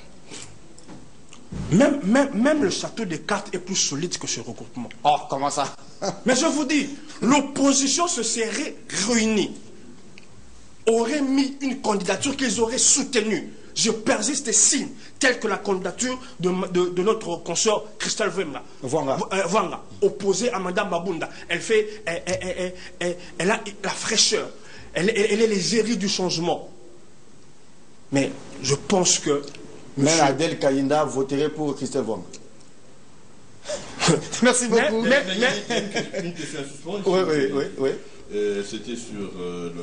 même le château des cartes est plus solide que ce regroupement. Oh, comment ça? Mais je vous dis, l'opposition se serait réunie, aurait mis une candidature qu'ils auraient soutenue. Je persiste et signe, telle que la candidature de notre consoeur Christelle Vwanga, opposée à Mme Mabunda. Elle a la fraîcheur, elle est l'égérie du changement. Mais je pense que même Adel Kayinda voterait pour Christelle Vwanga. Merci beaucoup. Une question à suspendre. Oui. C'était sur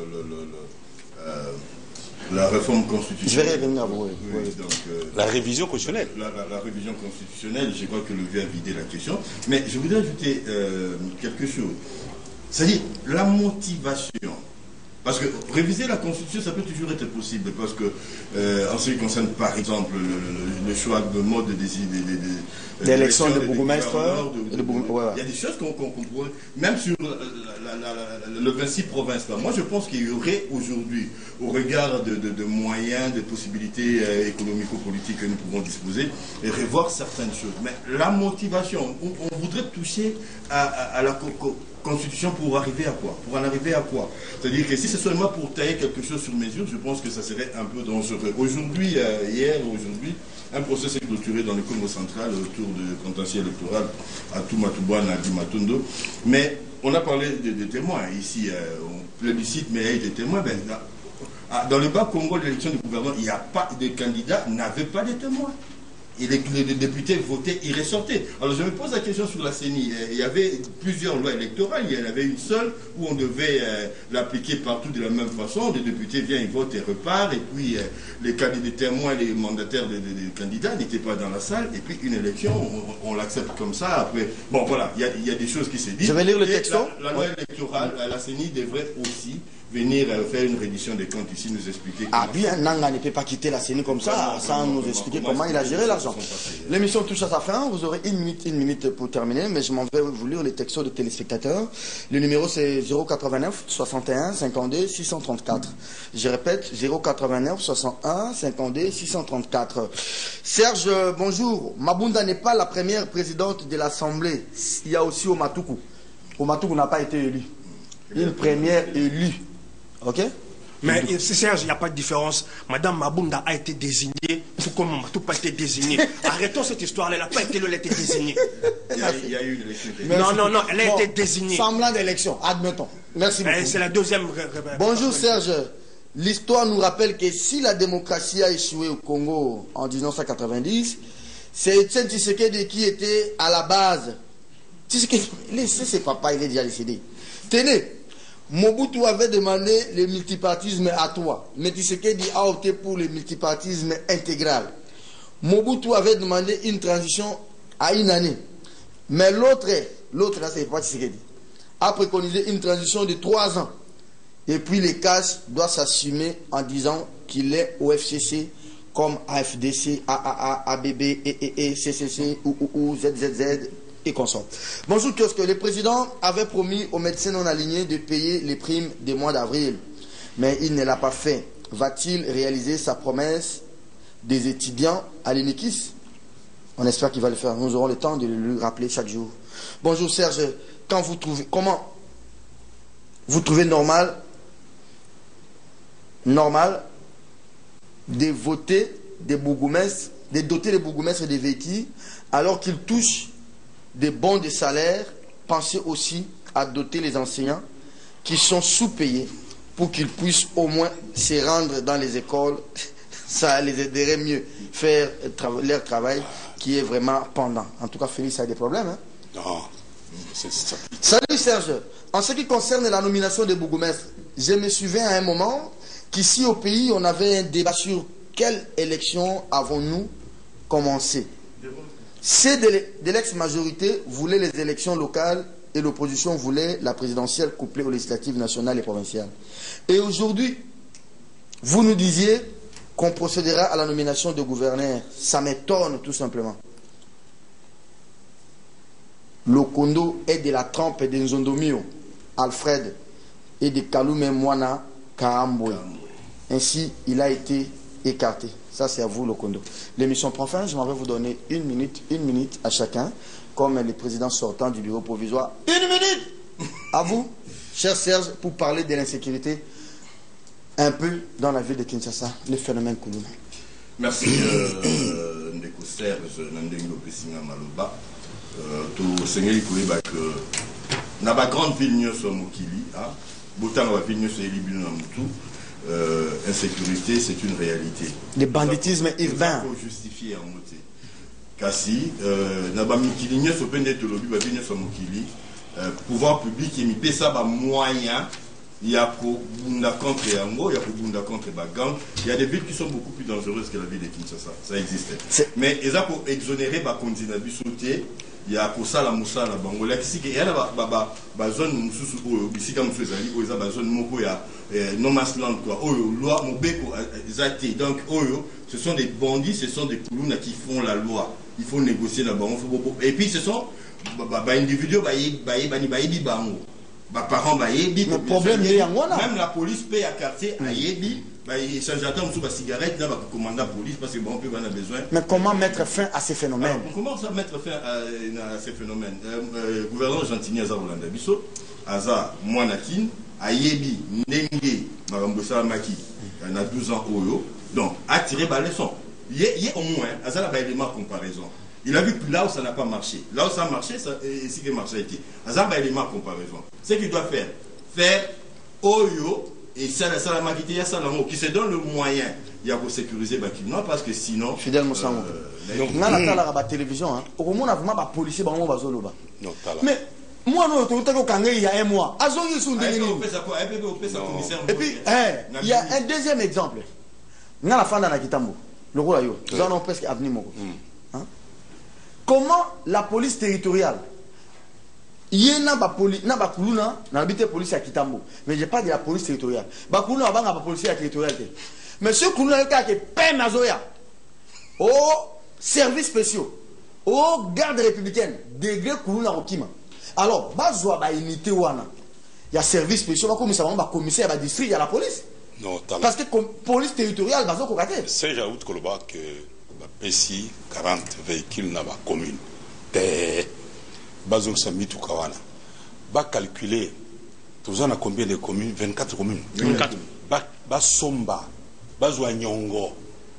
la réforme constitutionnelle. Je vais revenir à vous. Donc, la révision constitutionnelle. La révision constitutionnelle, je crois que le vieux a vidé la question. Mais je voudrais ajouter quelque chose. C'est-à-dire la motivation. Parce que réviser la Constitution, ça peut toujours être possible. Parce que, en ce qui concerne, par exemple, le choix de mode d'élection de bourgmestre, il y a des choses qu'on pourrait, même sur le 26 provinces. Moi, je pense qu'il y aurait aujourd'hui, au regard de moyens, de possibilités économico-politiques que nous pouvons disposer, et revoir certaines choses. Mais la motivation, on voudrait toucher à la Constitution pour arriver à quoi? Pour en arriver à quoi? C'est-à-dire que si c'est seulement pour tailler quelque chose sur mesure, je pense que ça serait un peu dangereux. Aujourd'hui, un procès est clôturé dans le Congo central autour du contentieux électoral à Toumatouban, à Dimatondo. Mais on a parlé de témoins ici, on plébiscite, mais il y a des témoins. Dans le bas Congo, l'élection du gouvernement, il n'y a pas de candidats, n'avaient pas de témoins. Et les députés votaient, ils ressortaient. Alors je me pose la question sur la CENI. Il y avait plusieurs lois électorales, il y en avait une seule où on devait l'appliquer partout de la même façon. Les députés viennent, ils votent et repartent. Et puis les témoins, les mandataires des candidats n'étaient pas dans la salle. Et puis une élection, on l'accepte comme ça. Après, bon voilà, il y a des choses qui se disent. Je vais lire le texte. La loi électorale, la CENI devrait aussi venir faire une reddition des comptes ici, nous expliquer. Ah bien, Nanga ne peut pas quitter la CENI comme ça, sans nous expliquer comment il a géré l'argent. L'émission touche à sa fin, vous aurez une minute pour terminer, mais je m'en vais vous lire les textos de téléspectateurs. Le numéro c'est 089 61 52 634. Je répète, 089 61 52 634. Serge, bonjour. Mabunda n'est pas la première présidente de l'Assemblée. Il y a aussi Omatuku. Omatuku n'a pas été élu. Une première élue. Ok? Mais Serge, il n'y a pas de différence. Madame Mabunda a été désignée, tout comme Mamadou n'a pas été désigné. Arrêtons cette histoire, elle n'a pas été, elle a été désignée. Il y a eu une élection. Non, elle a été désignée. Semblant d'élection, admettons. Merci beaucoup. C'est la deuxième. Bonjour Serge. L'histoire nous rappelle que si la démocratie a échoué au Congo en 1990, c'est Etienne Tshisekedi qui était à la base. Tshisekedi, laissez ses papas, il est déjà décédé. Tenez, Mobutu avait demandé le multipartisme à toi, mais Tshisekedi a opté pour le multipartisme intégral. Mobutu avait demandé une transition à une année, mais l'autre là, c'est pas Tshisekedi, a préconisé une transition de 3 ans. Et puis les CAS doit s'assumer en disant qu'il est au FCC comme AFDC, AAA, ABB, EEE, CCC, OUOU, ZZZ et consorts. Bonjour Kiosque, le président avait promis aux médecins non alignés de payer les primes des mois d'avril, mais il ne l'a pas fait. Va-t-il réaliser sa promesse des étudiants à l'UNIKIS? On espère qu'il va le faire. Nous aurons le temps de le rappeler chaque jour. Bonjour Serge, comment vous trouvez normal de voter des bourgmestres, de doter les bourgmestres des véhicules alors qu'ils touchent des bons de salaire? Pensez aussi à doter les enseignants qui sont sous-payés pour qu'ils puissent au moins se rendre dans les écoles. Ça les aiderait mieux faire leur travail qui est vraiment pendant. En tout cas, Félix a des problèmes. Hein? Non, c'est ça. Salut Serge. En ce qui concerne la nomination des bourgmestres, je me souviens à un moment qu'ici au pays, on avait un débat sur quelle élection avons-nous commencé. Ceux de l'ex-majorité voulaient les élections locales et l'opposition voulait la présidentielle couplée aux législatives nationales et provinciales. Et aujourd'hui, vous nous disiez qu'on procédera à la nomination de gouverneurs. Ça m'étonne tout simplement. Lokondo est de la trempe de Nzondomio, Alfred, et de Kalume Mwana Kaambwe. Ainsi, il a été écarté. Ça, c'est à vous, Lokondo. L'émission prend fin. Je m'en vais vous donner une minute à chacun, comme les présidents sortants du bureau provisoire. 1 minute à vous, cher Serge, pour parler de l'insécurité un peu dans la ville de Kinshasa, le phénomène Koulouma. Merci, Ndeko Serge, Nandengo Pessinga Maloba. Tout Seigneur Kouliba que na ba grande ville nyonso mokili, hein, botanga ba ville nyonso elibino na mutu. Insécurité, c'est une réalité. Le banditisme urbain. Il faut justifier en moté. Kasi, naba mikili nyonso pende tolobi ba nyonso mokili, pouvoir public et mi pesa ba moyen, il y a pour bunda contre yango, il y a pour bunda contre bagang, il y a des villes qui sont beaucoup plus dangereuses que la ville de Kinshasa, ça existe. Mais ils ont pour exonérer ba kondina bisoté. Il y a pour ça la moussa la bangola qui il y a la zone mususu ici comme faisait il y a la zone moko ya no masland quoi oyo loi mobeko zati donc oyo ce sont des bandits, ce sont des kuluna qui font la loi, il faut négocier la bango et puis ce sont individus bayebi bango parents bayebi le problème est même la police paye à quartier ayebi. J'attends une cigarette, là, commandant la police, parce que bon, on peut avoir besoin. Mais comment mettre fin à ces phénomènes? Alors, comment ça mettre fin à ces phénomènes? Le gouvernement Gentini Aza Rolanda Bisso, Aza Mouanakin, Ayebi, Nenge, Marambosa Maki, il y a 12 ans, Oyo, donc, a tiré la leçon. Il y a au moins, Aza n'a pas élément de comparaison. Il a vu que là où ça n'a pas marché, là où ça a marché, c'est que marché a été. Aza n'a pas élément de comparaison. Ce qu'il doit faire Oyo. Et ça, qui se donne le moyen, il y a pour sécuriser Bakina parce que sinon. Fidèle Moussamou. Donc, on a la télévision, au moment où on a vraiment des policiers, on va se lever. Mais, moi, nous, il y a un mois. Et puis, il y a un deuxième exemple. On a la fin de Kitambo. Le rôle, nous allons presque avenir. Comment la police territoriale. Il y a une police à Kitambo, mais je parle de la police territoriale. Il y a une police territoriale. Mais ce qui est peine à Zoya, aux services spéciaux, aux gardes républicaines, degré Koulouna Okima. Alors, il y a services spéciaux, commissaire, il y a district, il y a la police. Non, parce que la police territoriale, c'est j'avoue que la PSI, 40 véhicules dans la commune. Bazon Samitou Kawana. Va calculer, tu as combien de communes? 24 communes. 24. basomba bazwa nyongo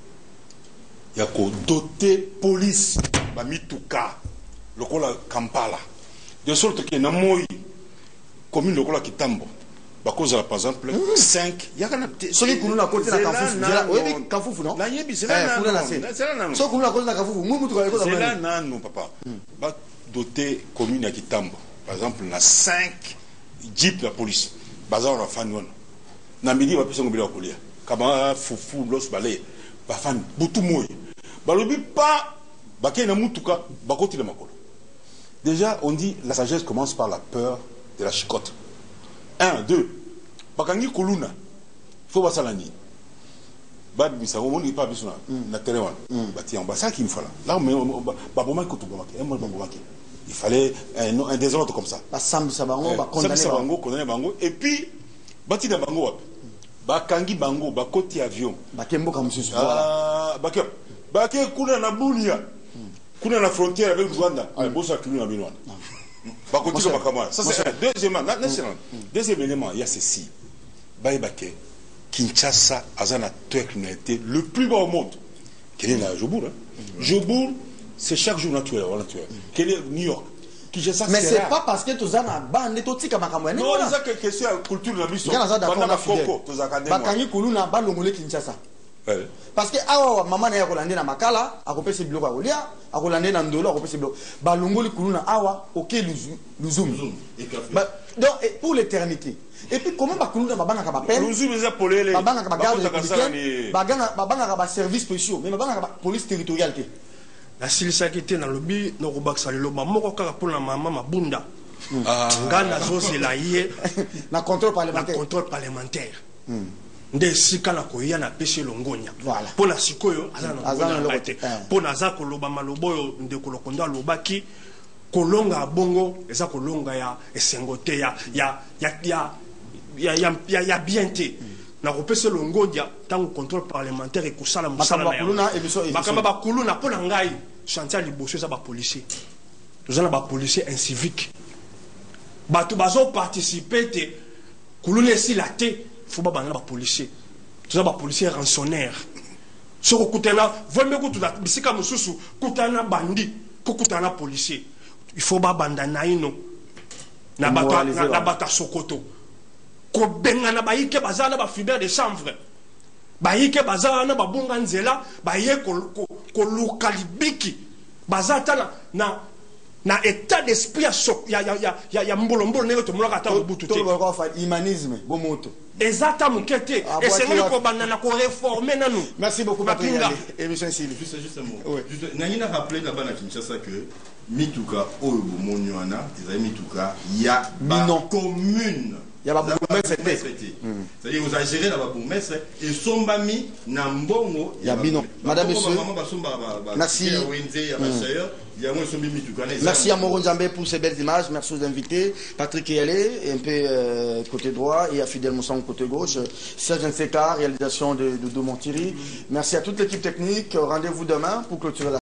ya ko doter police bamituka lokola Kampala de sorte que na moi commune lokola Kitambo bakozala par exemple 5 yakana soki kuluna côté na kafufu oui kafufu non la yebi c'est là non so kuluna côté na kafufu mutuka eko c'est là non papa ba doter commune ya Kitambo par exemple na 5 jeep la police bazala fan wana na midi ba pesa ngobela kolia kaba fufu los balé ba fan butu moy balobi pas bakay na mutuka bakoti le makolo. Déjà on dit la sagesse commence par la peur de la chicotte. 1 2 bakangi kuluna faut ba salani ba bisa on dit pas bisona na terrain bati en bas ça qu'il me fallait là mais ba boma ko to boma il fallait un désordre comme ça ba sambisa bango ba condamner bango et puis bati na bango wapi bakangi bango bakoti avion bakembo ka mususu voilà bake kuna na bunia kuna na frontière avec Rwanda à bossa kuna na binwana bakoti ko bakama ça c'est deuxième élément il y a ceci baibake Kinshasa azana criminalité le plus bas au monde quel est la Jobour Jobour c'est chaque jour naturel quel est New York mais c'est pas parce que tu as une bande totika makambo non c'est que question culture na biso bana koko bakangi kuluna balongole Kinshasa parce que awa maman na kolande na makala akopesa biloko ya kolia akolande na ndolo akopesa biloko balongoli kuluna awa oké luzum donc pour l'éternité et puis comment bakuluna babanga ka bapel luzum eza polele babanga ka bagarde républicaine babanga ka services spéciaux mais babanga ka police territoriale te la silisaki te na lobi no kobakisa liloba moko kaka mpona mama mabunda nga nazozela ye na contrôle parlementaire nde sika na koya na pesi longonya mpona sikoyo aza na longonya te mpona aza koloba maloba oyo ndeko Lokondo alobaki kolonga bongo eza kolonga ya esengo te ya bien te na kopesa longonya tango contrôle parlementaire ekosala mosala na yango makamba bakuluna mpona ngai chantier liboso eza bapolisier toza na bapolisier incivique bato bazoparticipe te kuluna esila te faut pas bana ba policier tout ba policier rançonnaire soko kutana volme kutuda bisika mususu kutana bandi ko kutana policier il faut ba banda naino na bata sokoto ko benga na baike bazana ba fumeur de chanvre baike bazana ba bunga nzela baye ko lokalibiki bazata na état d'esprit ya mbolombolo nenge to mulaka ta butu te humanisme bomoto exacta mukete et c'est nous ko banana ko réformer nanu. Merci beaucoup Patrick. Émission Sili juste un mot nangina rappeler na bana Kinshasa que mituka oyo bomonywana ezali mituka ya ba commune ya ba bourgmestre c'est-à-dire vous agérez la ba bourgmestre et sombami na mbongo ya bino madame monsieur merci merci à Moro Nzambé pour ces belles images. Merci aux invités. Patrick Yalé, un peu côté droit, et à Fidel Moussan côté gauche. Serge Nseka, réalisation de Domontiri. Merci à toute l'équipe technique. Rendez-vous demain pour clôturer la